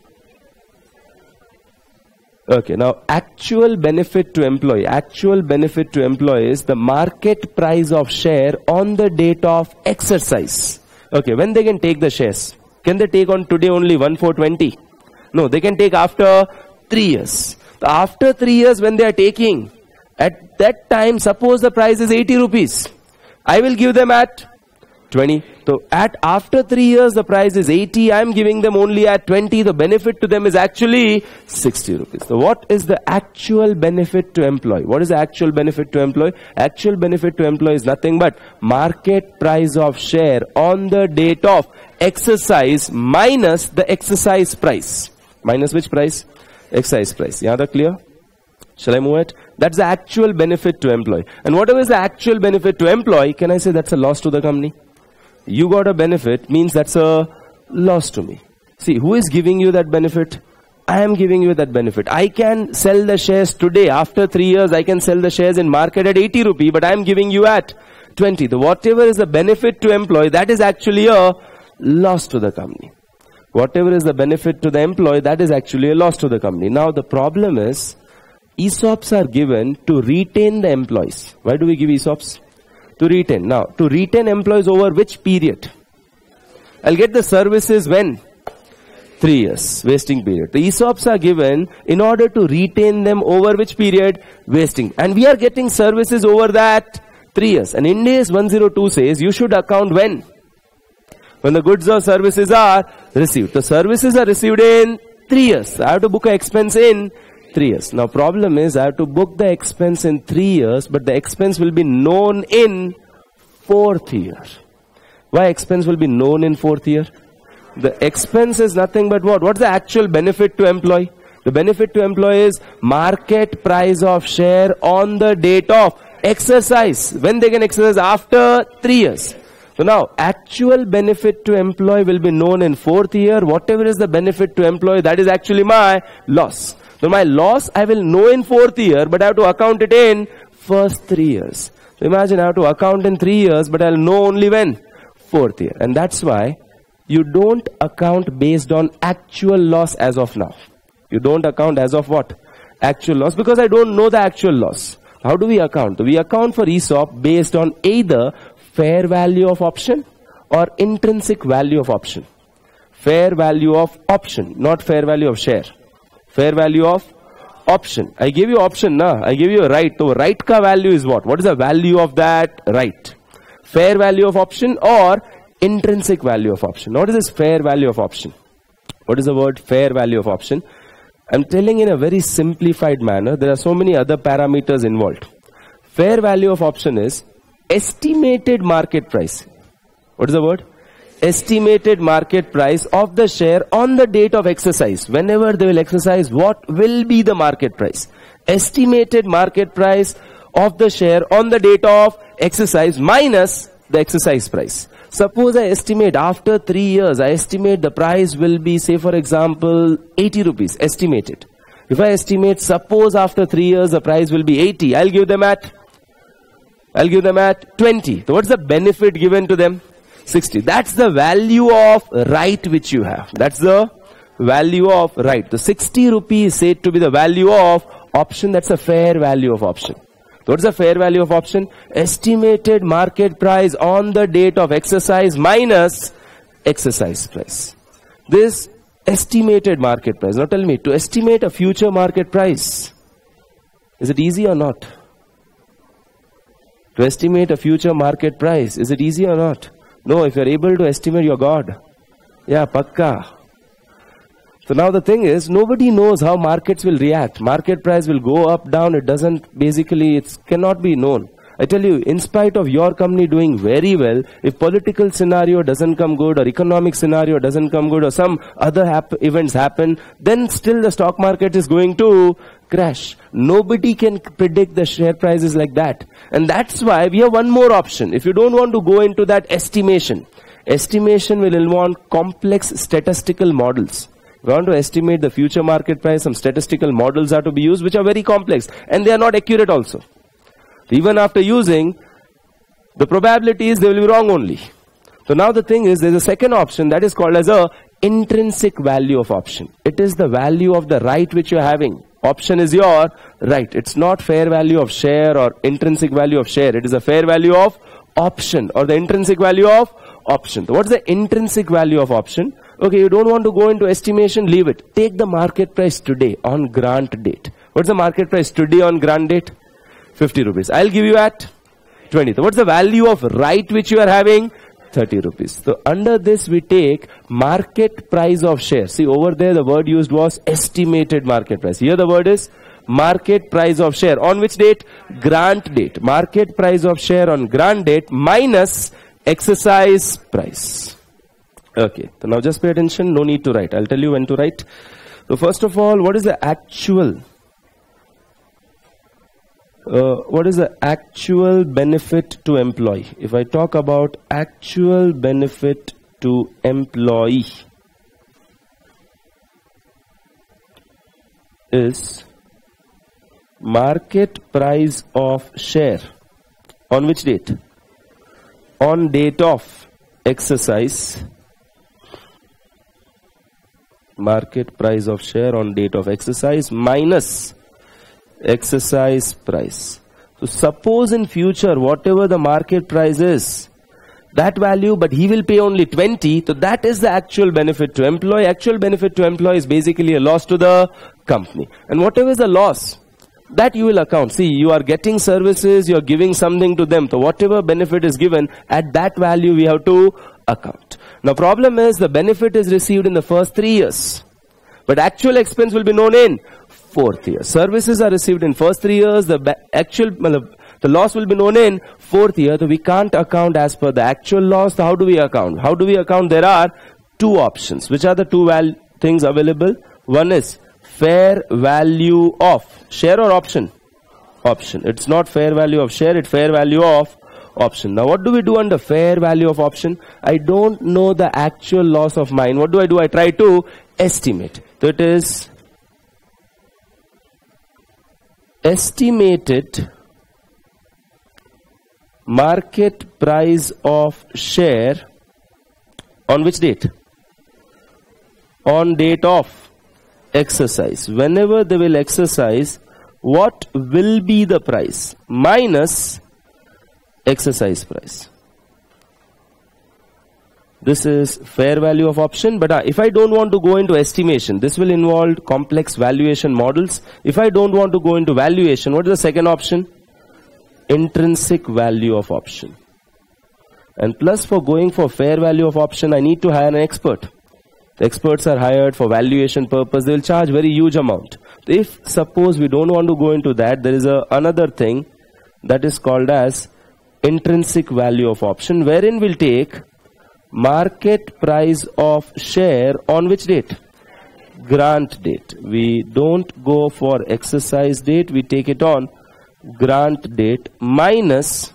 [SPEAKER 1] Okay, now actual benefit to employee. Actual benefit to employee is the market price of share on the date of exercise. Okay, when they can take the shares? Can they take on today only one four twenty? No, they can take after three years. After three years when they are taking, at that time, suppose the price is eighty rupees. I will give them at twenty. So at after three years the price is eighty, I am giving them only at twenty. The benefit to them is actually sixty rupees. So what is the actual benefit to employee? What is the actual benefit to employee? Actual benefit to employee is nothing but market price of share on the date of exercise minus the exercise price. Minus which price? Exercise price. Yeah, that clear? Shall I move it? That's the actual benefit to employee. And whatever is the actual benefit to employee, can I say that's a loss to the company? You got a benefit means that's a loss to me. See, who is giving you that benefit? I am giving you that benefit. I can sell the shares today. After three years, I can sell the shares in market at eighty rupees, but I am giving you at twenty. The whatever is the benefit to employee, that is actually a loss to the company. Whatever is the benefit to the employee, that is actually a loss to the company. Now, the problem is, E S O Ps are given to retain the employees. Why do we give E S O Ps? To retain. Now, to retain employees over which period? I'll get the services when? Three years. Wasting period. The E S O Ps are given in order to retain them over which period? Wasting. And we are getting services over that three years. And Ind AS one oh two says you should account when? When the goods or services are received. The services are received in three years. I have to book an expense in Three years. Now problem is I have to book the expense in three years, but the expense will be known in fourth year. Why expense will be known in fourth year? The expense is nothing but what? What's the actual benefit to employee? The benefit to employee is market price of share on the date of exercise. When they can exercise? After three years. So now, actual benefit to employee will be known in fourth year. Whatever is the benefit to employee, that is actually my loss. So my loss I will know in fourth year, but I have to account it in first three years. So imagine I have to account in three years, but I'll know only when? Fourth year. And that's why you don't account based on actual loss as of now. You don't account as of what? Actual loss, because I don't know the actual loss. How do we account? We account for E S O P based on either fair value of option or intrinsic value of option. Fair value of option, not fair value of share. Fair value of option. I give you option, na? I give you a right. So right ka value is what? What is the value of that right? Fair value of option or intrinsic value of option. What is this fair value of option? What is the word fair value of option? I'm telling in a very simplified manner. There are so many other parameters involved. Fair value of option is estimated market price. What is the word? Estimated market price of the share on the date of exercise. Whenever they will exercise, what will be the market price? Estimated market price of the share on the date of exercise minus the exercise price. Suppose I estimate after three years, I estimate the price will be, say for example, eighty rupees, estimated. If I estimate, suppose after three years the price will be eighty, I'll give them at, I'll give them at twenty. So what's the benefit given to them? sixty. That's the value of right which you have. That's the value of right. The sixty rupees said to be the value of option. That's a fair value of option. What's the fair value of option? Estimated market price on the date of exercise minus exercise price. This estimated market price. Now tell me, to estimate a future market price, is it easy or not? To estimate a future market price, is it easy or not? No, if you're able to estimate, you're God. Yeah, pakka. So now the thing is, nobody knows how markets will react. Market price will go up, down. It doesn't, basically, it cannot be known. I tell you, in spite of your company doing very well, if political scenario doesn't come good or economic scenario doesn't come good or some other hap events happen, then still the stock market is going to crash. Nobody can predict the share prices like that. And that's why we have one more option. If you don't want to go into that estimation, estimation will involve complex statistical models. If you want to estimate the future market price, some statistical models are to be used which are very complex and they are not accurate also. Even after using, the probability is they will be wrong only. So now the thing is, there is a second option that is called as a intrinsic value of option. It is the value of the right which you are having. Option is your right. It's not fair value of share or intrinsic value of share. It is a fair value of option or the intrinsic value of option. So what's the intrinsic value of option? Okay, you don't want to go into estimation, leave it. Take the market price today on grant date. What's the market price today on grant date? fifty rupees. I'll give you at twenty. So what's the value of right which you are having? thirty rupees. So under this we take market price of share. See over there the word used was estimated market price. Here the word is market price of share. On which date? Grant date. Market price of share on grant date minus exercise price. Okay. So now just pay attention. No need to write. I'll tell you when to write. So first of all, what is the actual Uh, what is the actual benefit to employee? If I talk about actual benefit to employee, is market price of share. On which date? On date of exercise. Market price of share on date of exercise minus exercise price. So suppose in future whatever the market price is, that value, but he will pay only twenty, so that is the actual benefit to employee. Actual benefit to employee is basically a loss to the company. And whatever is the loss, that you will account. See, you are getting services, you are giving something to them. So whatever benefit is given, at that value we have to account. Now problem is the benefit is received in the first three years. But actual expense will be known in fourth year. Services are received in first three years. The actual, the loss will be known in fourth year. So we can't account as per the actual loss. So how do we account? How do we account? There are two options. Which are the two val things available? One is fair value of share or option? Option. It's not fair value of share, it's fair value of option. Now what do we do under fair value of option? I don't know the actual loss of mine. What do I do? I try to estimate. So it is estimated market price of share on which date? On date of exercise. Whenever they will exercise, what will be the price minus exercise price? This is fair value of option. But uh, if I don't want to go into estimation, this will involve complex valuation models. If I don't want to go into valuation, what is the second option? Intrinsic value of option. And plus, for going for fair value of option, I need to hire an expert. The experts are hired for valuation purpose. They will charge very huge amount. If suppose we don't want to go into that, there is a another thing that is called as intrinsic value of option, wherein we'll take market price of share on which date? Grant date. We don't go for exercise date, we take it on grant date minus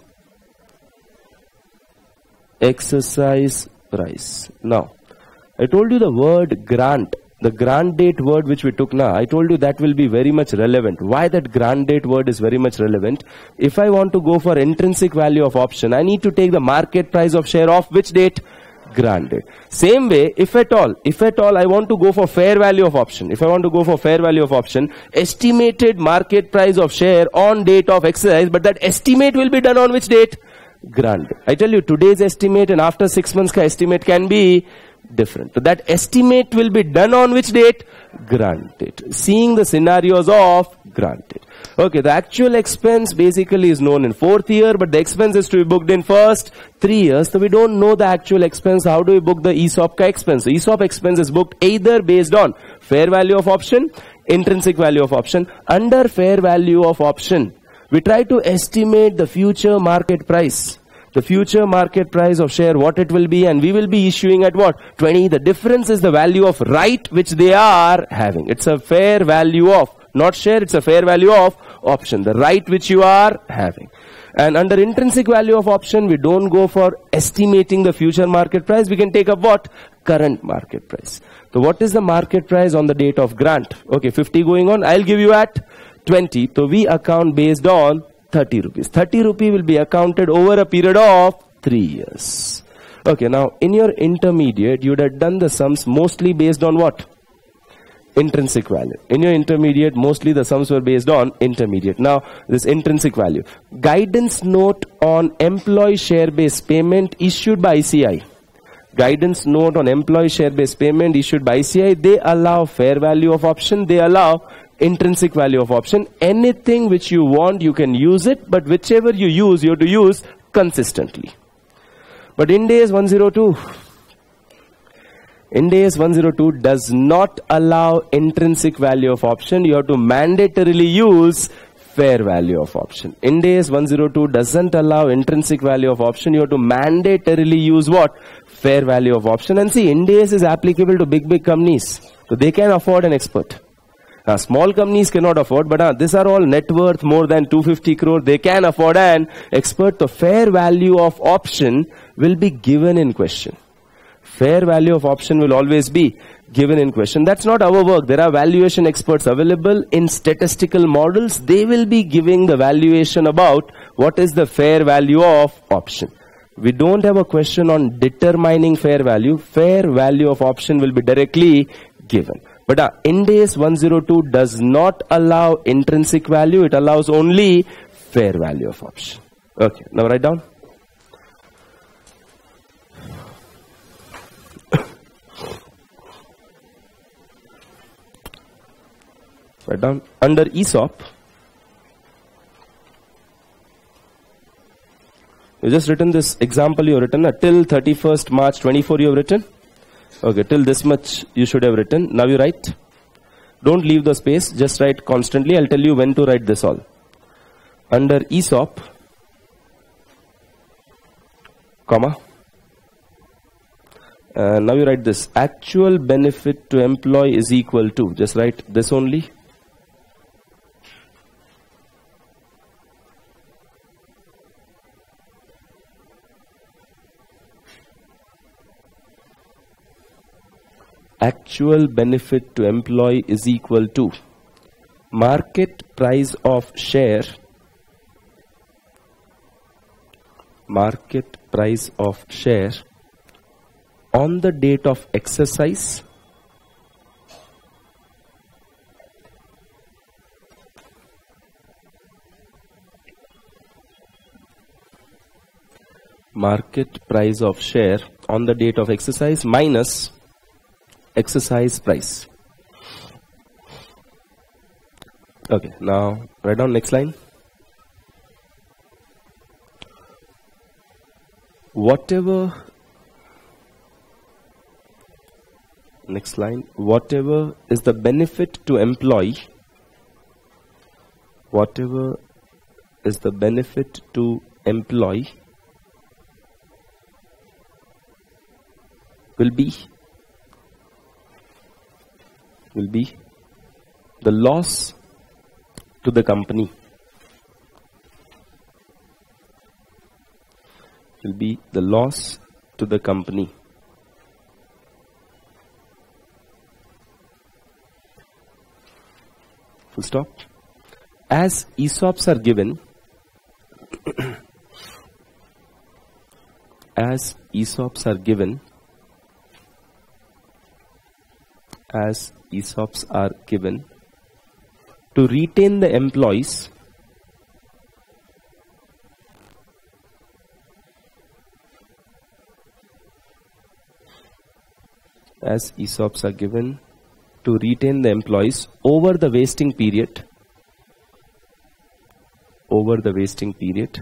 [SPEAKER 1] exercise price. Now, I told you the word grant, the grant date word which we took now, I told you that will be very much relevant. Why that grant date word is very much relevant? If I want to go for intrinsic value of option, I need to take the market price of share of which date? Grant date. Same way, if at all, if at all I want to go for fair value of option, if I want to go for fair value of option, estimated market price of share on date of exercise, but that estimate will be done on which date? Grant date. I tell you, today's estimate and after six months ka estimate can be different. So that estimate will be done on which date? Grant date. Seeing the scenarios of grant date. Okay, the actual expense basically is known in fourth year, but the expense is to be booked in first three years. So we don't know the actual expense. How do we book the E S O P ka expense? The E S O P expense is booked either based on fair value of option, intrinsic value of option. Under fair value of option, we try to estimate the future market price. The future market price of share, what it will be, and we will be issuing at what? twenty. The difference is the value of right which they are having. It's a fair value of, not share, it's a fair value of option. The right which you are having. And under intrinsic value of option, we don't go for estimating the future market price. We can take up what? Current market price. So what is the market price on the date of grant? Okay, fifty going on. I'll give you at twenty. So we account based on thirty rupees. thirty rupee will be accounted over a period of three years. Okay, now in your intermediate, you would have done the sums mostly based on what? Intrinsic value. In your intermediate, mostly the sums were based on intermediate. Now, this intrinsic value. Guidance note on employee share-based payment issued by I C I. Guidance note on employee share-based payment issued by I C I. They allow fair value of option. They allow intrinsic value of option. Anything which you want, you can use it, but whichever you use, you have to use consistently. But Ind AS one oh two, Ind AS one oh two does not allow intrinsic value of option. You have to mandatorily use fair value of option. Ind AS one oh two doesn't allow intrinsic value of option. You have to mandatorily use what? Fair value of option. And see, Ind AS is applicable to big, big companies. So they can afford an expert. Uh, small companies cannot afford, but uh, these are all net worth more than two hundred fifty crore. They can afford an expert. The fair value of option will be given in question. Fair value of option will always be given in question. That's not our work. There are valuation experts available in statistical models. They will be giving the valuation about what is the fair value of option. We don't have a question on determining fair value. Fair value of option will be directly given. But uh, Ind AS one oh two does not allow intrinsic value. It allows only fair value of option. Okay, now write down. Write down. Under E S O P, you just written this example you have written. Uh, till thirty-first March twenty-four you have written. Okay, till this much you should have written. Now you write. Don't leave the space, just write constantly. I'll tell you when to write this all. Under E S O P, comma, uh, now you write this, actual benefit to employee is equal to, just write this only. Actual benefit to employee is equal to market price of share, market price of share on the date of exercise market price of share on the date of exercise minus exercise price. Okay, now write down next line. Whatever, next line, whatever is the benefit to employee, whatever is the benefit to employee will be will be the loss to the company, will be the loss to the company. Full stop. As E S O Ps are given, as E S O Ps are given, as E S O Ps are given to retain the employees as E S O Ps are given to retain the employees over the vesting period over the vesting period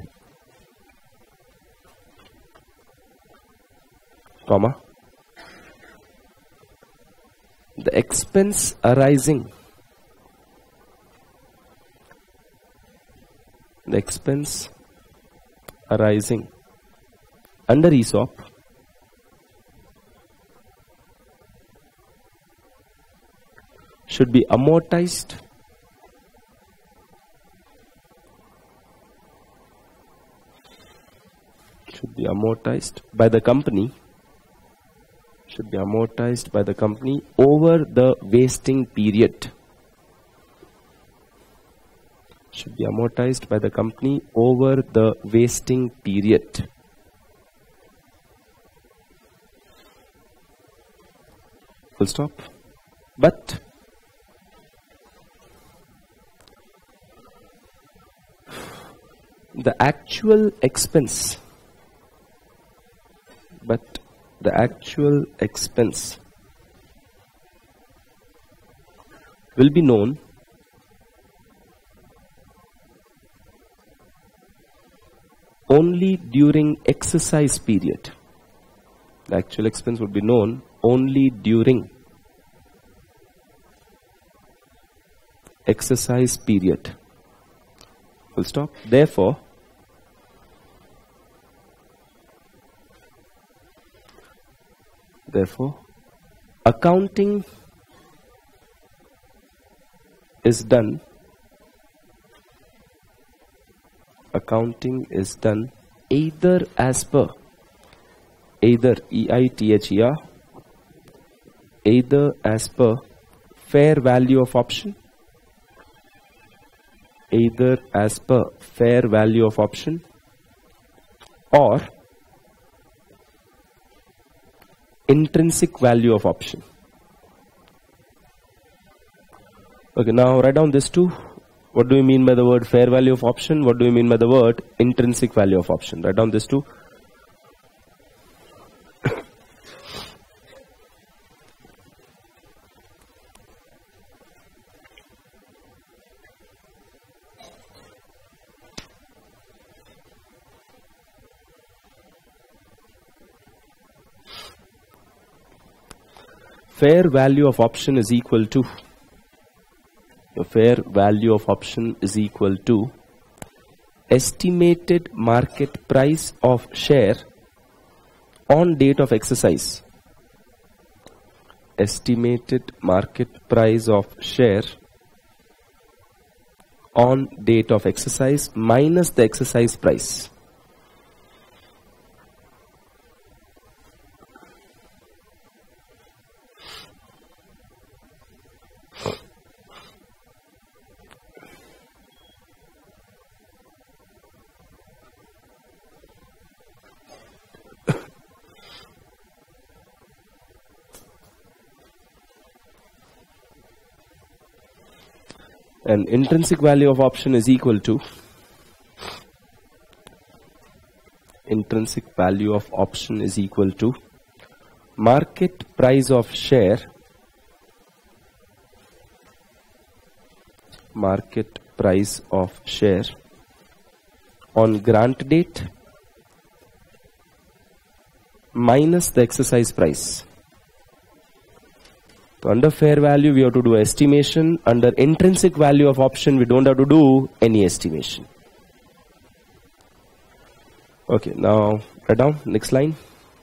[SPEAKER 1] comma the expense arising the expense arising under E S O P should be amortized should be amortized by the company should be amortized by the company over the vesting period should be amortized by the company over the vesting period. Full stop. But the actual expense but the actual expense will be known only during exercise period. The actual expense would be known only during exercise period. Full stop. Therefore, therefore, accounting is done. Accounting is done either as per either E I T H E R, either as per fair value of option, either as per fair value of option, or intrinsic value of option. Okay, now write down this two. What do we mean by the word fair value of option? What do we mean by the word intrinsic value of option? Write down this two. Fair value of option is equal to fair value of option is equal to estimated market price of share on date of exercise. Estimated market price of share on date of exercise minus the exercise price. And intrinsic value of option is equal to intrinsic value of option is equal to market price of share market price of share on grant date minus the exercise price. So under fair value, we have to do estimation. Under intrinsic value of option, we don't have to do any estimation. Okay, now write down next line.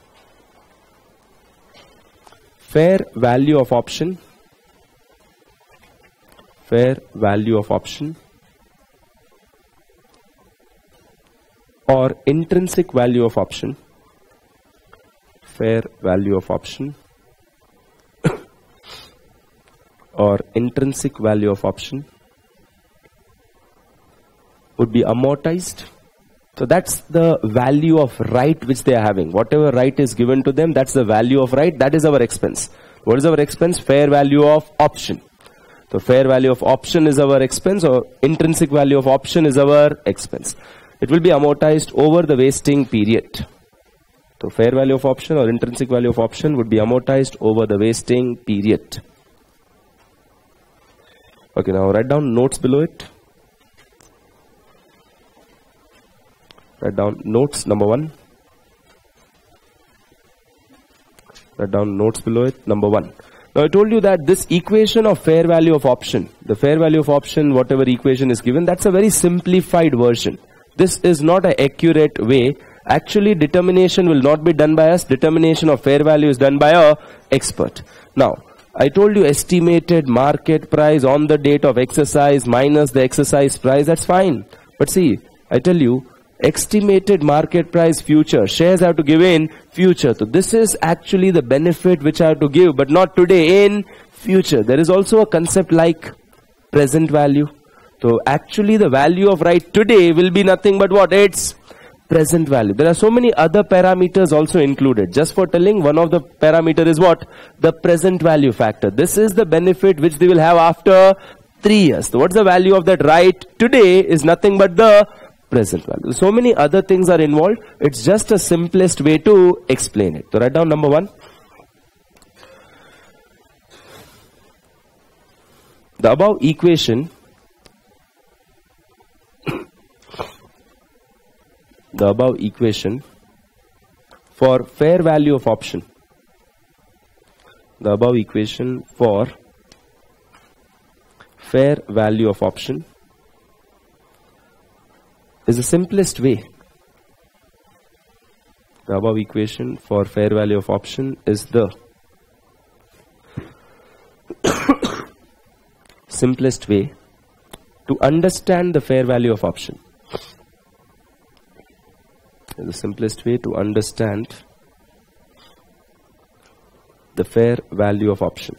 [SPEAKER 1] Fair value of option. Fair value of option or intrinsic value of option. Fair value of option or intrinsic value of option would be amortized. So that's the value of right which they are having. Whatever right is given to them, that's the value of right. That is our expense. What is our expense? Fair value of option. So fair value of option is our expense, or intrinsic value of option is our expense. It will be amortized over the vesting period. So fair value of option or intrinsic value of option would be amortized over the vesting period. Okay, now write down notes below it. Write down notes number one. Write down notes below it, number one. Now I told you that this equation of fair value of option, the fair value of option, whatever equation is given, that's a very simplified version. This is not an accurate way. Actually, determination will not be done by us. Determination of fair value is done by a expert. Now, I told you estimated market price on the date of exercise minus the exercise price, that's fine. But see, I tell you, estimated market price future, shares have to give in future. So this is actually the benefit which I have to give, but not today, in future. There is also a concept like present value. So actually the value of right today will be nothing but what? It's present value. There are so many other parameters also included. Just for telling, one of the parameter is what? The present value factor. This is the benefit which they will have after three years. So what's the value of that right today is nothing but the present value. So many other things are involved. It's just a simplest way to explain it. So write down number one. The above equation the above equation for fair value of option the above equation for fair value of option is the simplest way. The above equation for fair value of option is the simplest way to understand the fair value of option. The simplest way to understand the fair value of option.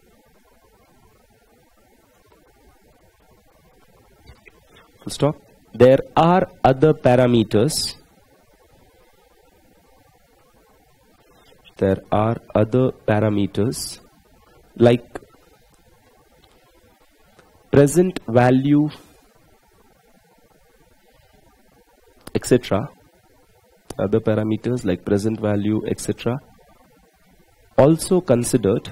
[SPEAKER 1] Full stop. There are other parameters. There are other parameters like present value, et cetera. Other parameters like present value, et cetera. Also considered.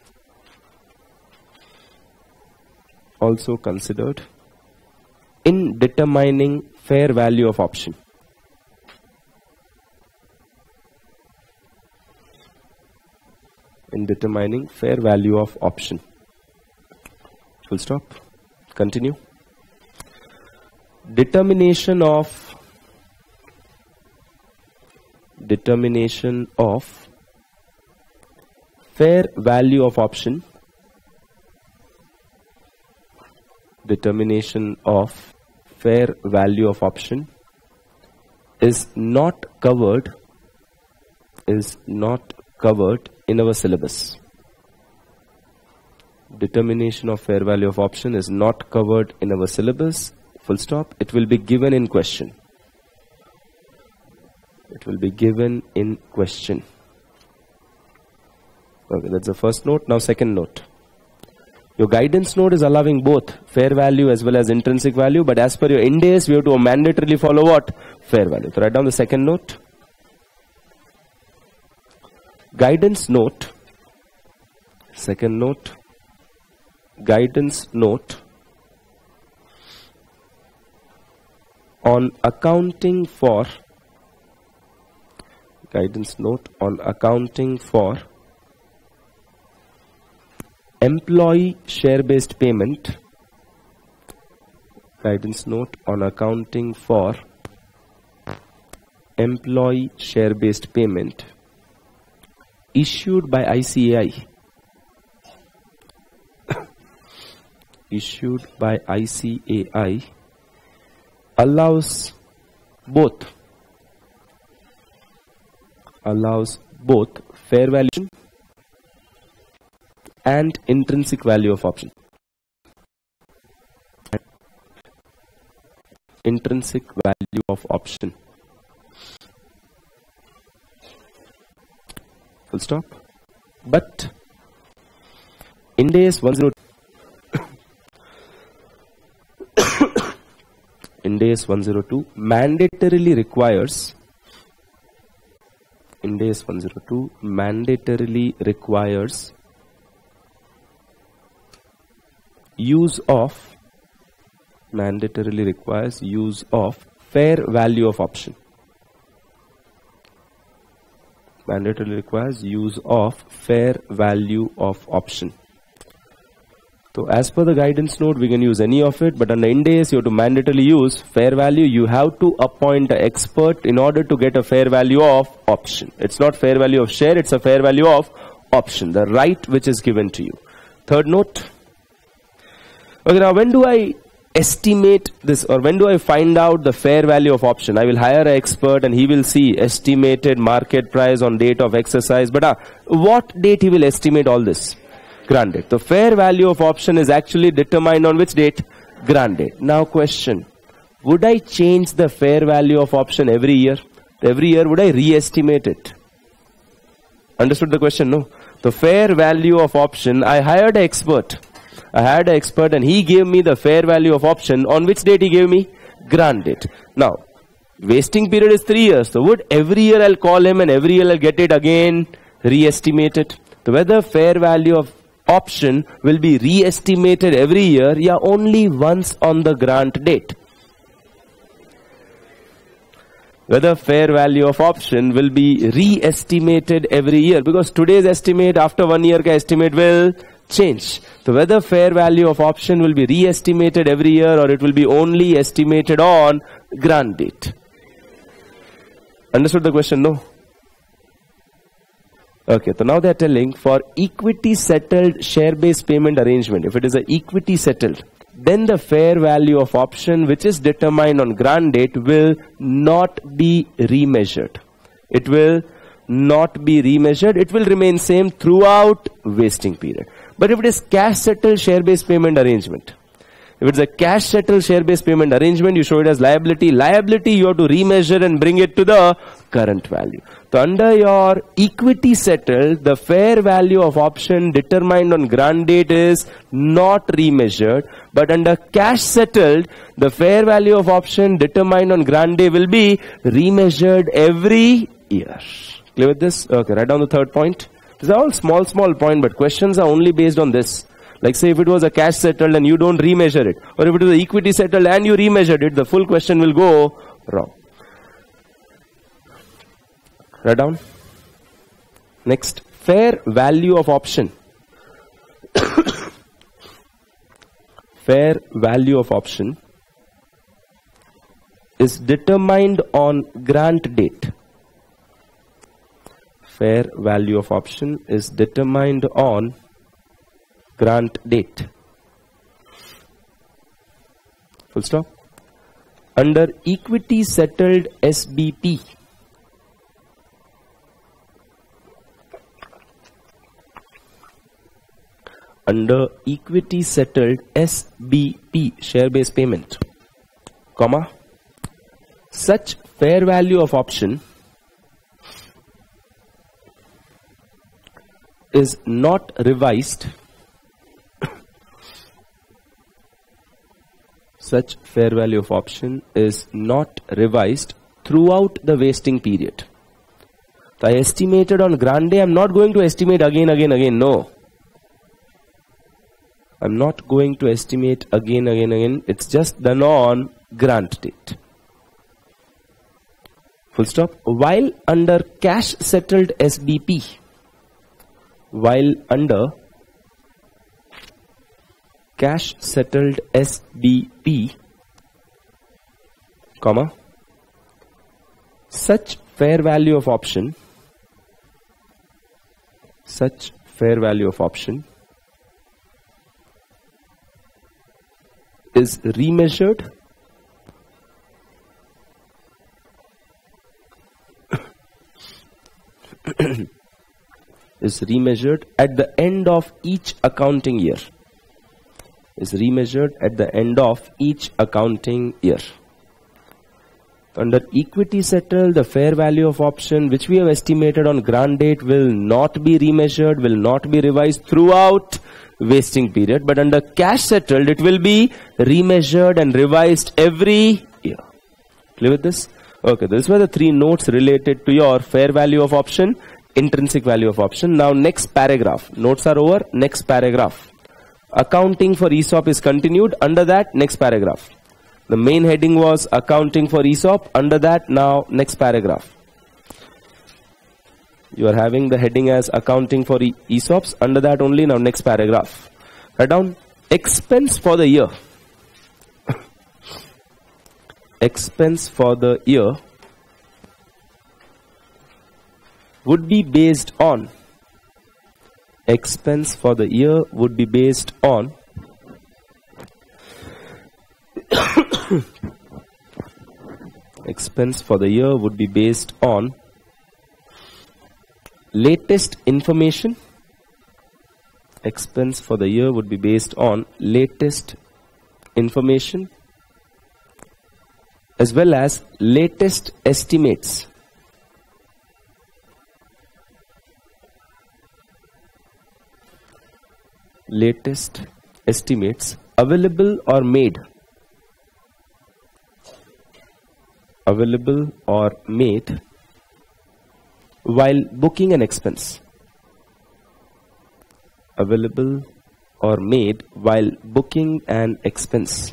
[SPEAKER 1] Also considered in determining fair value of option. In determining fair value of option. Full stop. Continue. Determination of determination of fair value of option. Determination of fair value of option is not covered is not covered in our syllabus. Determination of fair value of option is not covered in our syllabus. Full stop. It will be given in question. It will be given in question. Okay, that's the first note. Now second note. Your guidance note is allowing both fair value as well as intrinsic value, but as per your Ind AS, we have to mandatorily follow what? Fair value. So write down the second note. Guidance note. Second note. Guidance note on accounting for guidance note on accounting for employee share-based payment. Guidance note on accounting for employee share-based payment issued by I C A I. Issued by I C A I allows both allows both fair value and intrinsic value of option. Intrinsic value of option. Full stop. But Ind AS one oh Ind AS one oh two mandatorily requires Ind AS one oh two mandatorily requires use of mandatorily requires use of fair value of option. Mandatorily requires use of fair value of option. So as per the guidance note, we can use any of it, but under Ind AS, you have to mandatorily use fair value. You have to appoint an expert in order to get a fair value of option. It's not fair value of share, it's a fair value of option, the right which is given to you. Third note. Okay, now when do I estimate this, or when do I find out the fair value of option? I will hire an expert and he will see estimated market price on date of exercise, but uh, what date he will estimate all this? Grant date. The fair value of option is actually determined on which date? Grant date. Now question, would I change the fair value of option every year? Every year would I re-estimate it? Understood the question? No. The fair value of option, I hired an expert. I hired an expert and he gave me the fair value of option. On which date he gave me? Grant date. Now, wasting period is three years. So would every year I'll call him and every year I'll get it again, re-estimate it? So whether fair value of option will be re-estimated every year, yeah, only once on the grant date. Whether fair value of option will be re-estimated every year, because today's estimate after one year ka estimate will change. So whether fair value of option will be re-estimated every year or it will be only estimated on grant date. Understood the question? No? Okay, so now they are telling for equity settled share-based payment arrangement, if it is an equity settled, then the fair value of option which is determined on grant date will not be remeasured. It will not be remeasured. It will remain same throughout wasting period. But if it is cash settled share-based payment arrangement, if it's a cash settled share-based payment arrangement, you show it as liability. Liability you have to remeasure and bring it to the current value. So under your equity settled, the fair value of option determined on grant date is not remeasured. But under cash settled, the fair value of option determined on grant day will be remeasured every year. Clear with this? Okay, write down the third point. These are all small, small point, but questions are only based on this. Like say if it was a cash settled and you don't remeasure it, or if it was an equity settled and you remeasured it, the full question will go wrong. Write down. Next, fair value of option. fair value of option is determined on grant date. Fair value of option is determined on grant date. Full stop. Under equity settled S B P, under equity settled S B P, share based payment, comma, such fair value of option is not revised such fair value of option is not revised throughout the vesting period. So I estimated on grant day, I'm not going to estimate again, again, again, no. I'm not going to estimate again, again, again, it's just done on grant date. Full stop. While under cash settled S B P, while under cash settled S B P, comma, such fair value of option, such fair value of option is remeasured is remeasured at the end of each accounting year. Is remeasured at the end of each accounting year. Under equity settled, the fair value of option which we have estimated on grant date will not be remeasured, will not be revised throughout vesting period. But under cash settled, it will be remeasured and revised every year. Clear with this? Okay, these were the three notes related to your fair value of option, intrinsic value of option. Now next paragraph. Notes are over. Next paragraph. Accounting for E S O P is continued. Under that, next paragraph. The main heading was accounting for E S O P. Under that, now next paragraph. You are having the heading as accounting for E S O Ps. Under that only, now next paragraph. Write down expense for the year. Expense for the year would be based on expense for the year would be based on expense for the year would be based on latest information. Expense for the year would be based on latest information as well as latest estimates. Latest estimates available or made available or made while booking an expense. Available or made while booking an expense.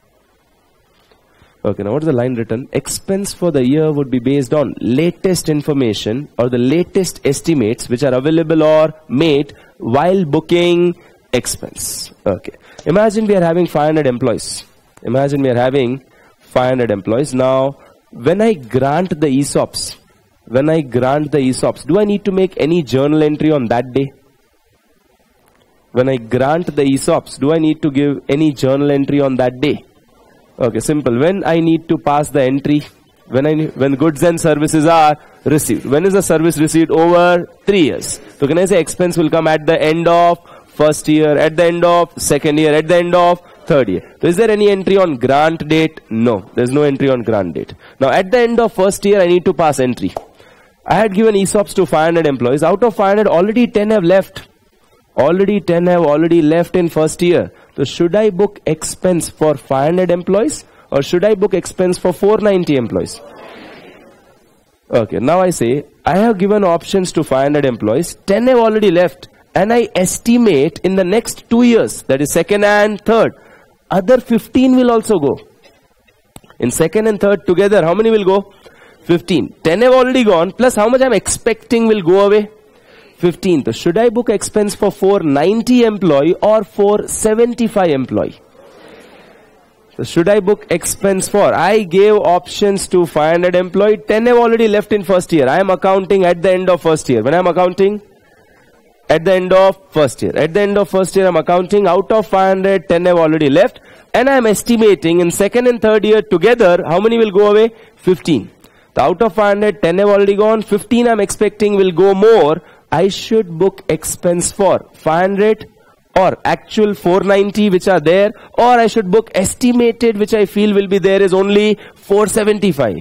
[SPEAKER 1] Okay, now what is the line written? Expense for the year would be based on latest information or the latest estimates which are available or made while booking expense. Okay. Imagine we are having five hundred employees. Imagine we are having five hundred employees. Now, when I grant the E S O Ps, when I grant the E S O Ps, do I need to make any journal entry on that day? When I grant the E S O Ps, do I need to give any journal entry on that day? Okay, simple. When I need to pass the entry, when I when goods and services are received. When is the service received? Over three years. So can I say expense will come at the end of first year, at the end of second year, at the end of third year. So is there any entry on grant date? No, there's no entry on grant date. Now at the end of first year, I need to pass entry. I had given E S O Ps to five hundred employees. Out of five hundred, already ten have left. Already ten have already left in first year. So should I book expense for five hundred employees or should I book expense for four hundred ninety employees? Okay, now I say I have given options to five hundred employees. ten have already left. And I estimate in the next two years, that is second and third, other fifteen will also go. In second and third together, how many will go? fifteen. ten have already gone, plus how much I am expecting will go away? fifteen. So should I book expense for four hundred ninety employee or for seventy-five employee? So should I book expense for? I gave options to five hundred employee. ten have already left in first year. I am accounting at the end of first year. When I am accounting? At the end of first year. At the end of first year, I am accounting out of five hundred, ten have already left. And I am estimating in second and third year together, how many will go away? fifteen. So out of five hundred, ten have already gone. fifteen I am expecting will go more. I should book expense for five hundred or actual four ninety which are there, or I should book estimated which I feel will be there is only four seventy-five.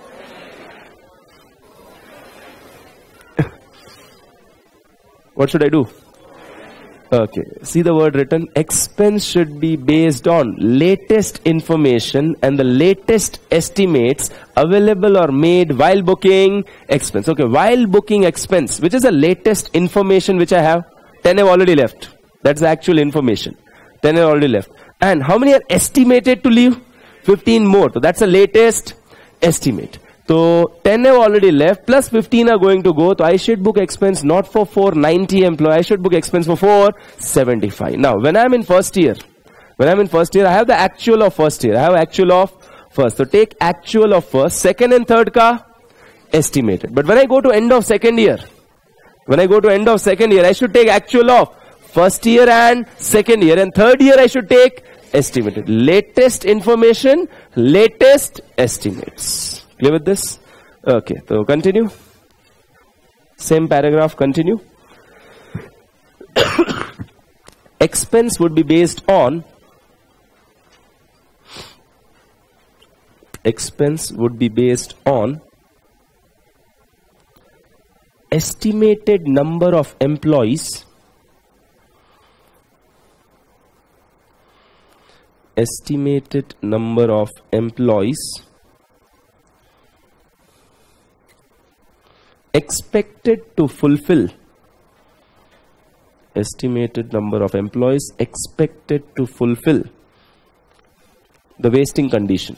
[SPEAKER 1] What should I do? Okay, see the word written. Expense should be based on latest information and the latest estimates available or made while booking expense. Okay, while booking expense, which is the latest information which I have? ten have already left. That's the actual information. ten have already left. And how many are estimated to leave? fifteen more. So that's the latest estimate. So ten have already left, plus fifteen are going to go. So I should book expense not for four ninety employee, I should book expense for four seventy-five. Now, when I'm in first year, when I'm in first year, I have the actual of first year. I have actual of first. So take actual of first, second and third ka estimated. But when I go to end of second year, when I go to end of second year, I should take actual of first year and second year, and third year I should take estimated. Latest information, latest estimates. Clear with this? Okay, so continue. Same paragraph, continue. Expense would be based on expense would be based on estimated number of employees estimated number of employees expected to fulfill estimated number of employees expected to fulfill the wasting condition.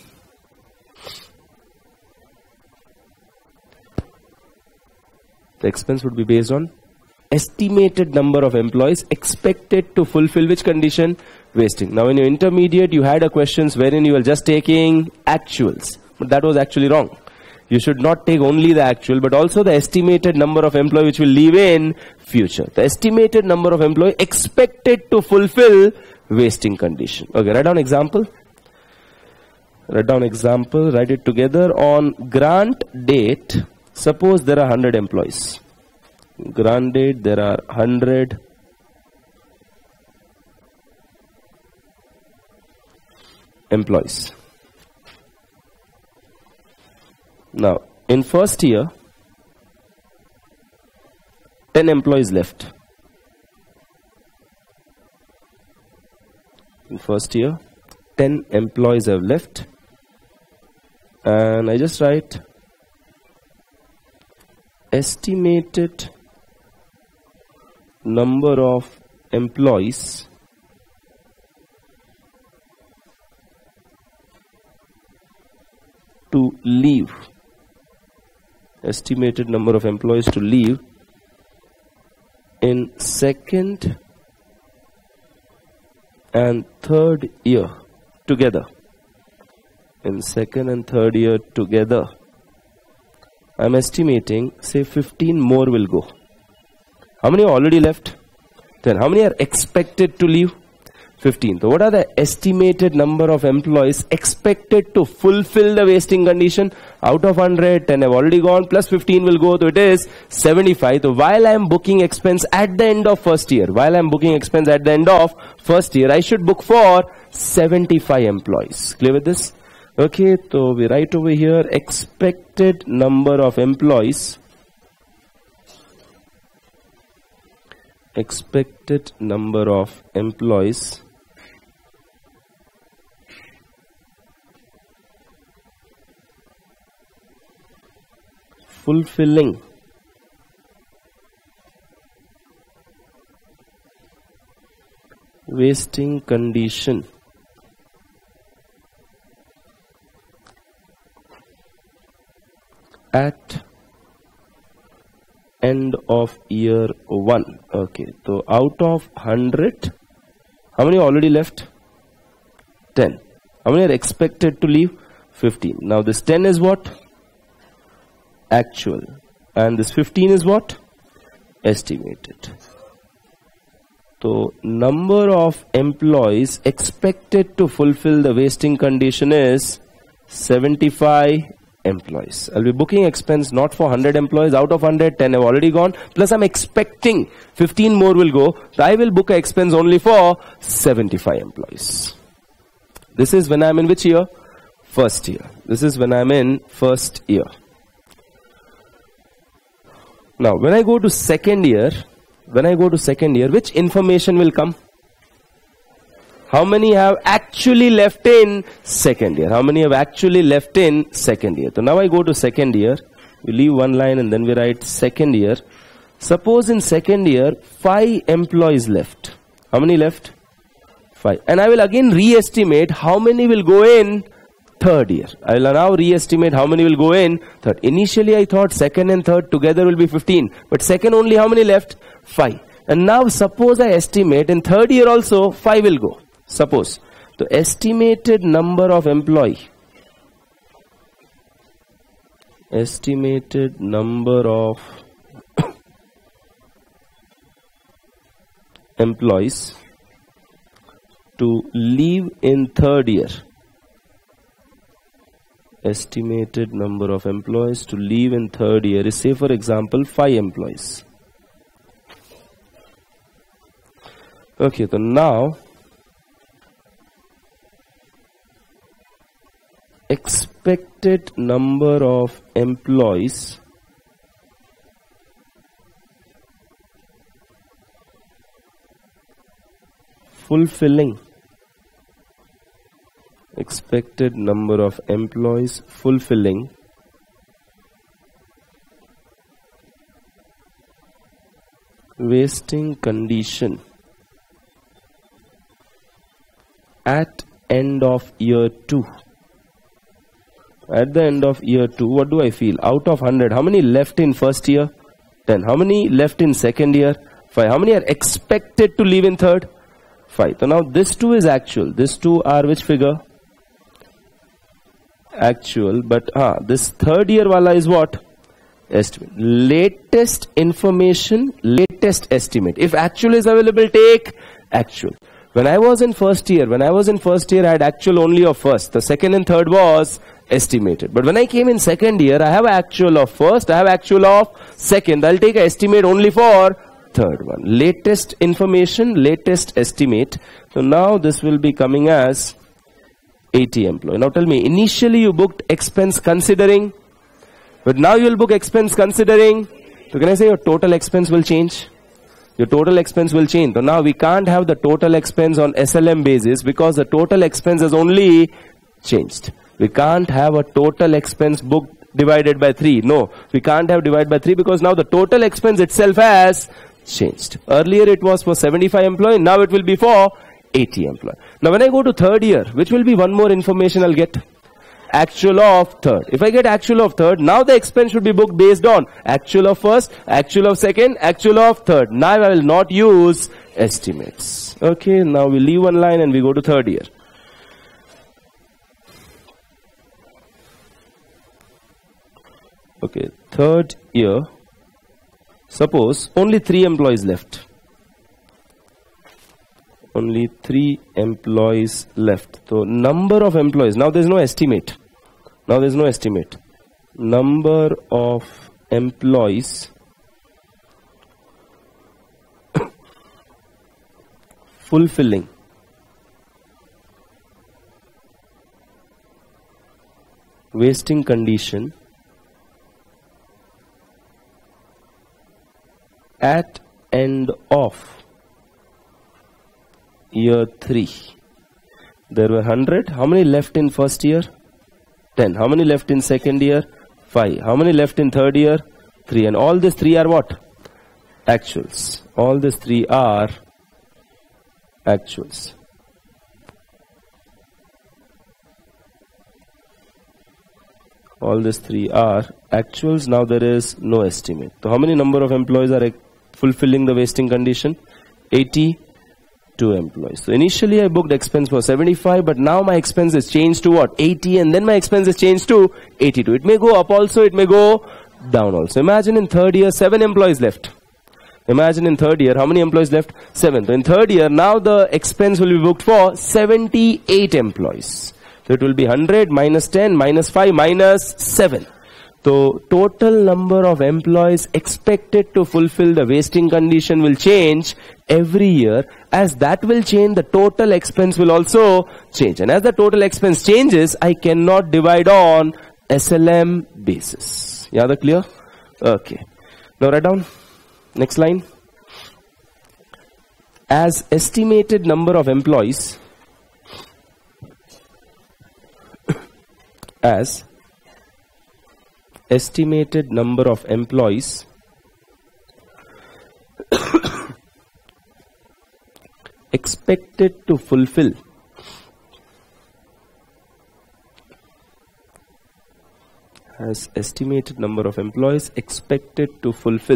[SPEAKER 1] The expense would be based on estimated number of employees expected to fulfill which condition? Wasting. Now in your intermediate you had a questions wherein you were just taking actuals, but that was actually wrong. You should not take only the actual but also the estimated number of employees which will leave in future. The estimated number of employees expected to fulfill wasting condition. Okay, write down example. Write down example, write it together. On grant date, suppose there are one hundred employees. Grant date, there are one hundred employees. Now, in first year, ten employees left. In first year, ten employees have left. And I just write estimated number of employees to leave. Estimated number of employees to leave in second and third year together. In second and third year together, I am estimating say fifteen more will go. How many are already left? Then how many are expected to leave? fifteen. So what are the estimated number of employees expected to fulfill the wasting condition? Out of one hundred, ten have already gone, plus fifteen will go, so it is seventy-five. So while I am booking expense at the end of first year, while I am booking expense at the end of first year, I should book for seventy-five employees. Clear with this? Okay, so we write over here expected number of employees. Expected number of employees fulfilling wasting condition at end of year one. Okay, so out of one hundred, how many already left? ten. How many are expected to leave? fifteen. Now this ten is what? Actual. And this fifteen is what? Estimated. So number of employees expected to fulfill the wasting condition is seventy-five employees. I'll be booking expense not for one hundred employees. Out of one hundred, ten have already gone. Plus I'm expecting fifteen more will go. So I will book an expense only for seventy-five employees. This is when I'm in which year? First year. This is when I'm in first year. Now when I go to second year, when I go to second year, which information will come? How many have actually left in second year? How many have actually left in second year? So now I go to second year. We leave one line and then we write second year. Suppose in second year, five employees left. How many left? Five. And I will again re-estimate how many will go in third year. I will now re-estimate how many will go in third. Initially I thought second and third together will be fifteen. But second only how many left? Five. And now suppose I estimate in third year also five will go. Suppose the estimated number of employee, estimated number of employees to leave in third year, estimated number of employees to leave in third year is, say for example, five employees. Okay, so now expected number of employees fulfilling, expected number of employees fulfilling wasting condition at end of year two. At the end of year two, what do I feel? Out of one hundred, how many left in first year? ten. How many left in second year? five. How many are expected to leave in third? five. So now this two is actual. This two are which figure? Actual. But ah, this third year wala is what? Estimate. Latest information, latest estimate. If actual is available, take actual. When I was in first year, when I was in first year, I had actual only of first. The second and third was estimated. But when I came in second year, I have actual of first, I have actual of second. I'll take an estimate only for third one. Latest information, latest estimate. So now this will be coming as eighty employee. Now tell me, initially you booked expense considering, but now you will book expense considering. So can I say your total expense will change? Your total expense will change. So now we can't have the total expense on S L M basis because the total expense has only changed. We can't have a total expense booked divided by three. No, we can't have divided by three because now the total expense itself has changed. Earlier it was for seventy-five employees, now it will be for eighty employees. Now when I go to third year, which will be one more information I'll get? Actual of third. If I get actual of third, now the expense should be booked based on actual of first, actual of second, actual of third. Now I will not use estimates. Okay, now we leave one line and we go to third year. Okay, third year, suppose only three employees left. Only three employees left. So number of employees, now there is no estimate. Now there is no estimate. Number of employees fulfilling wasting condition at end of year three. There were one hundred. How many left in first year? ten. How many left in second year? five. How many left in third year? three. And all these three are what? Actuals. All these three are actuals. All these three are actuals. Now there is no estimate. So how many number of employees are fulfilling the wasting condition? eighty two employees. So initially I booked expense for seventy-five, but now my expense is changed to what? eighty, and then my expense is changed to eighty-two. It may go up also, it may go down also. Imagine in third year, seven employees left. Imagine in third year, how many employees left? Seven. So in third year, now the expense will be booked for seventy-eight employees. So it will be one hundred minus ten minus five minus seven. So total number of employees expected to fulfill the wasting condition will change every year. As that will change, the total expense will also change. And as the total expense changes, I cannot divide on S L M basis. Yeah, that clear? Okay. Now write down. Next line. As estimated number of employees, as estimated number of employees expected to fulfill as estimated number of employees expected to fulfill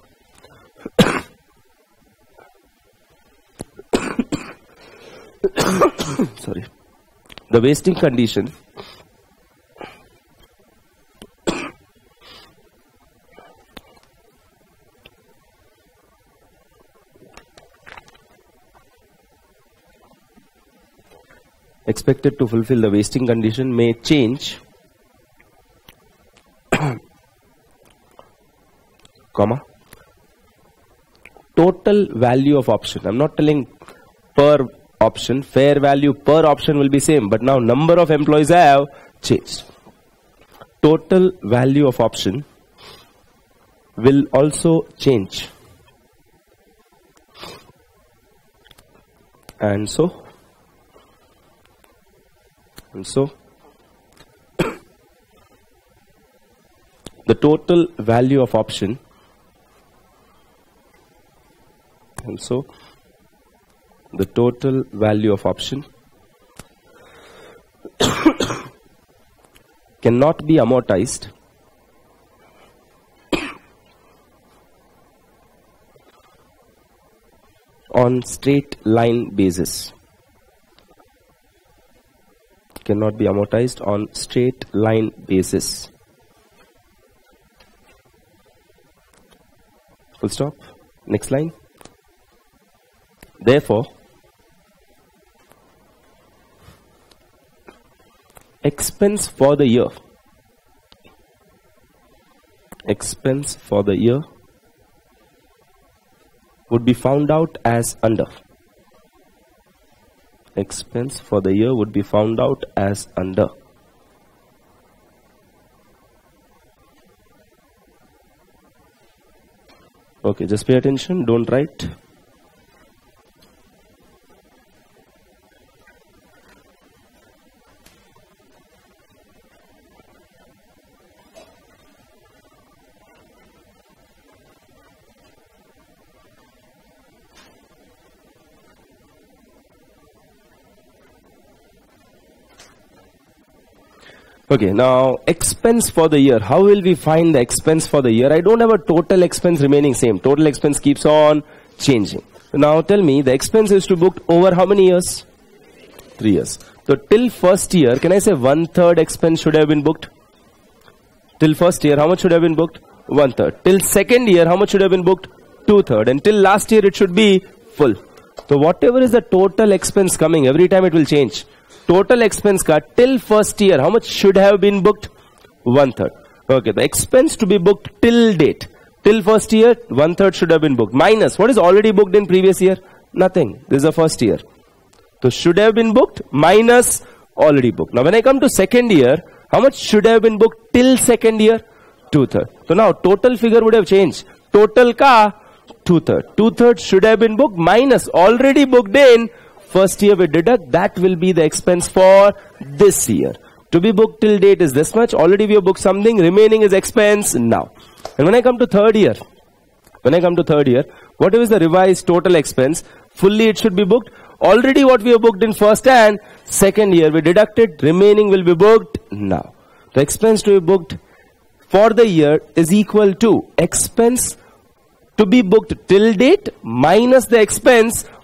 [SPEAKER 1] sorry the wasting condition expected to fulfill the wasting condition may change comma total value of option. I'm not telling per option, fair value per option will be same, but now number of employees have changed. Total value of option will also change, and so and so the total value of option and so the total value of option cannot be amortized on straight line basis. Cannot be amortized on straight line basis. Full stop. Next line. Therefore, expense for the year expense for the year would be found out as under expense for the year would be found out as under okay, just pay attention, don't write. Okay, now expense for the year. How will we find the expense for the year? I don't have a total expense remaining same. Total expense keeps on changing. Now tell me, the expense is to booked over how many years? Three years. So till first year, can I say one third expense should have been booked? Till first year, how much should have been booked? One third. Till second year, how much should have been booked? Two third. And till last year, it should be full. So whatever is the total expense coming, every time it will change. Total expense cut till first year, how much should have been booked? One third. Okay, the expense to be booked till date. Till first year, one third should have been booked. Minus, what is already booked in previous year? Nothing. This is the first year. So should have been booked minus already booked. Now when I come to second year, how much should have been booked till second year? Two third. So now total figure would have changed. Total ka two third. Two third should have been booked minus already booked in first year we deduct, that will be the expense for this year. To be booked till date is this much. Already we have booked something. Remaining is expense now. And when I come to third year, when I come to third year, whatever is the revised total expense, fully it should be booked. Already what we have booked in first and second year we deducted. Remaining will be booked now. The expense to be booked for the year is equal to expense to be booked till date minus the expense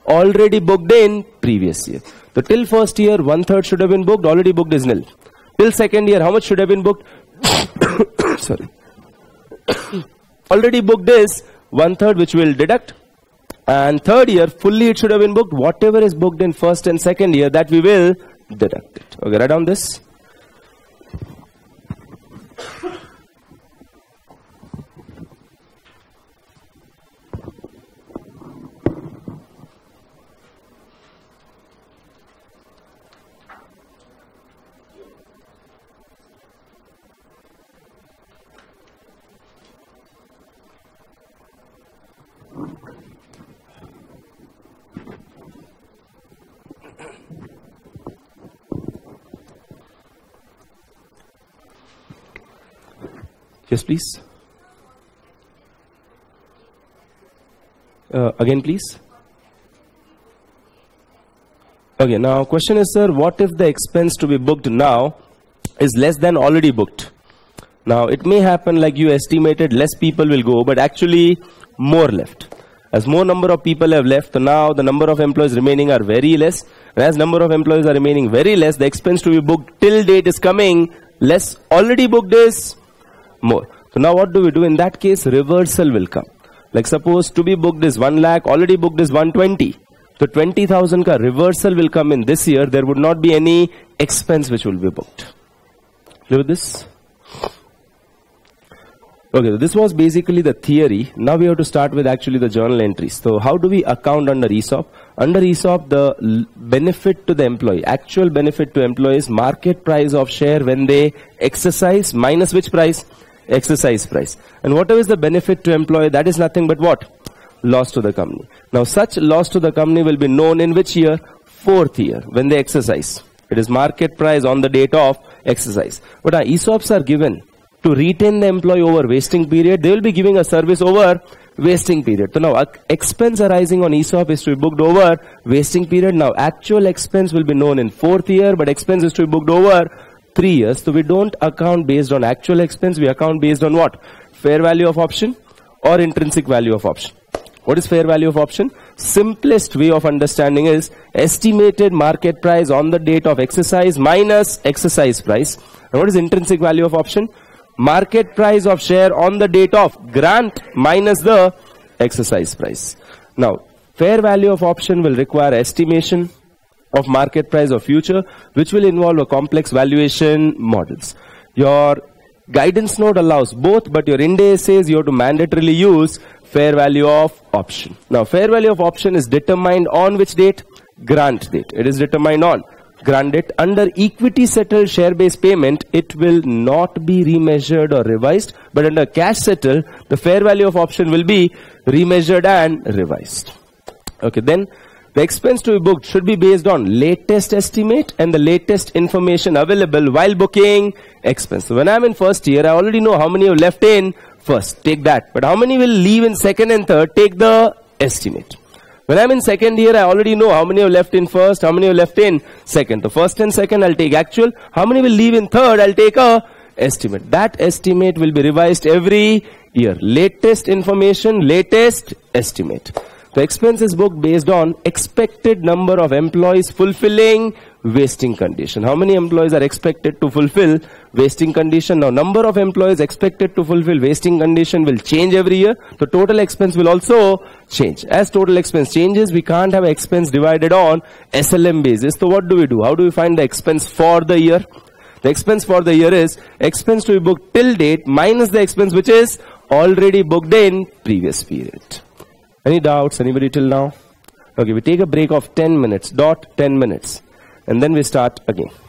[SPEAKER 1] already booked in previous year. So till first year, one third should have been booked, already booked is nil. Till second year, how much should have been booked? Sorry. Already booked is one third, which will deduct. And third year, fully it should have been booked. Whatever is booked in first and second year, that we will deduct it. Okay, write down this. Yes, please. Uh, again, please. Okay, now question is, sir, what if the expense to be booked now is less than already booked? Now, it may happen like you estimated, less people will go, but actually more left. As more number of people have left, so now the number of employees remaining are very less. And as number of employees are remaining very less, the expense to be booked till date is coming less. Already booked is more. So now what do we do? In that case, reversal will come. Like suppose to be booked is one lakh, already booked is one twenty. So twenty thousand ka reversal will come in this year. There would not be any expense which will be booked. Clear with this? Okay, so this was basically the theory. Now we have to start with actually the journal entries. So how do we account under E S O P? Under E S O P, the benefit to the employee, actual benefit to employees, market price of share when they exercise minus which price? Exercise price. And whatever is the benefit to employee, that is nothing but what? Loss to the company. Now such loss to the company will be known in which year? Fourth year, when they exercise. It is market price on the date of exercise. But our E S O Ps are given to retain the employee over wasting period. They will be giving a service over wasting period. So now expense arising on E S O P is to be booked over wasting period. Now actual expense will be known in fourth year, but expense is to be booked over three years. So we don't account based on actual expense. We account based on what? Fair value of option or intrinsic value of option. What is fair value of option? Simplest way of understanding is estimated market price on the date of exercise minus exercise price. And what is intrinsic value of option? Market price of share on the date of grant minus the exercise price. Now, fair value of option will require estimation of market price of future, which will involve a complex valuation models. Your guidance note allows both, but your Ind AS says you have to mandatorily use fair value of option. Now, fair value of option is determined on which date? Grant date. It is determined on grant date. Under equity settled share-based payment, it will not be remeasured or revised, but under cash settled, the fair value of option will be remeasured and revised. Okay, then the expense to be booked should be based on latest estimate and the latest information available while booking expense. So when I'm in first year, I already know how many have left in first. Take that. But how many will leave in second and third? Take the estimate. When I'm in second year, I already know how many have left in first, how many have left in second. The first and second, I'll take actual. How many will leave in third? I'll take a estimate. That estimate will be revised every year. Latest information, latest estimate. The expense is booked based on expected number of employees fulfilling wasting condition. How many employees are expected to fulfill wasting condition? Now, number of employees expected to fulfill wasting condition will change every year. The total expense will also change. As total expense changes, we can't have expense divided on S L M basis. So what do we do? How do we find the expense for the year? The expense for the year is expense to be booked till date minus the expense which is already booked in previous period. Any doubts? Anybody till now? Okay, we take a break of ten minutes, dot ten minutes, and then we start again.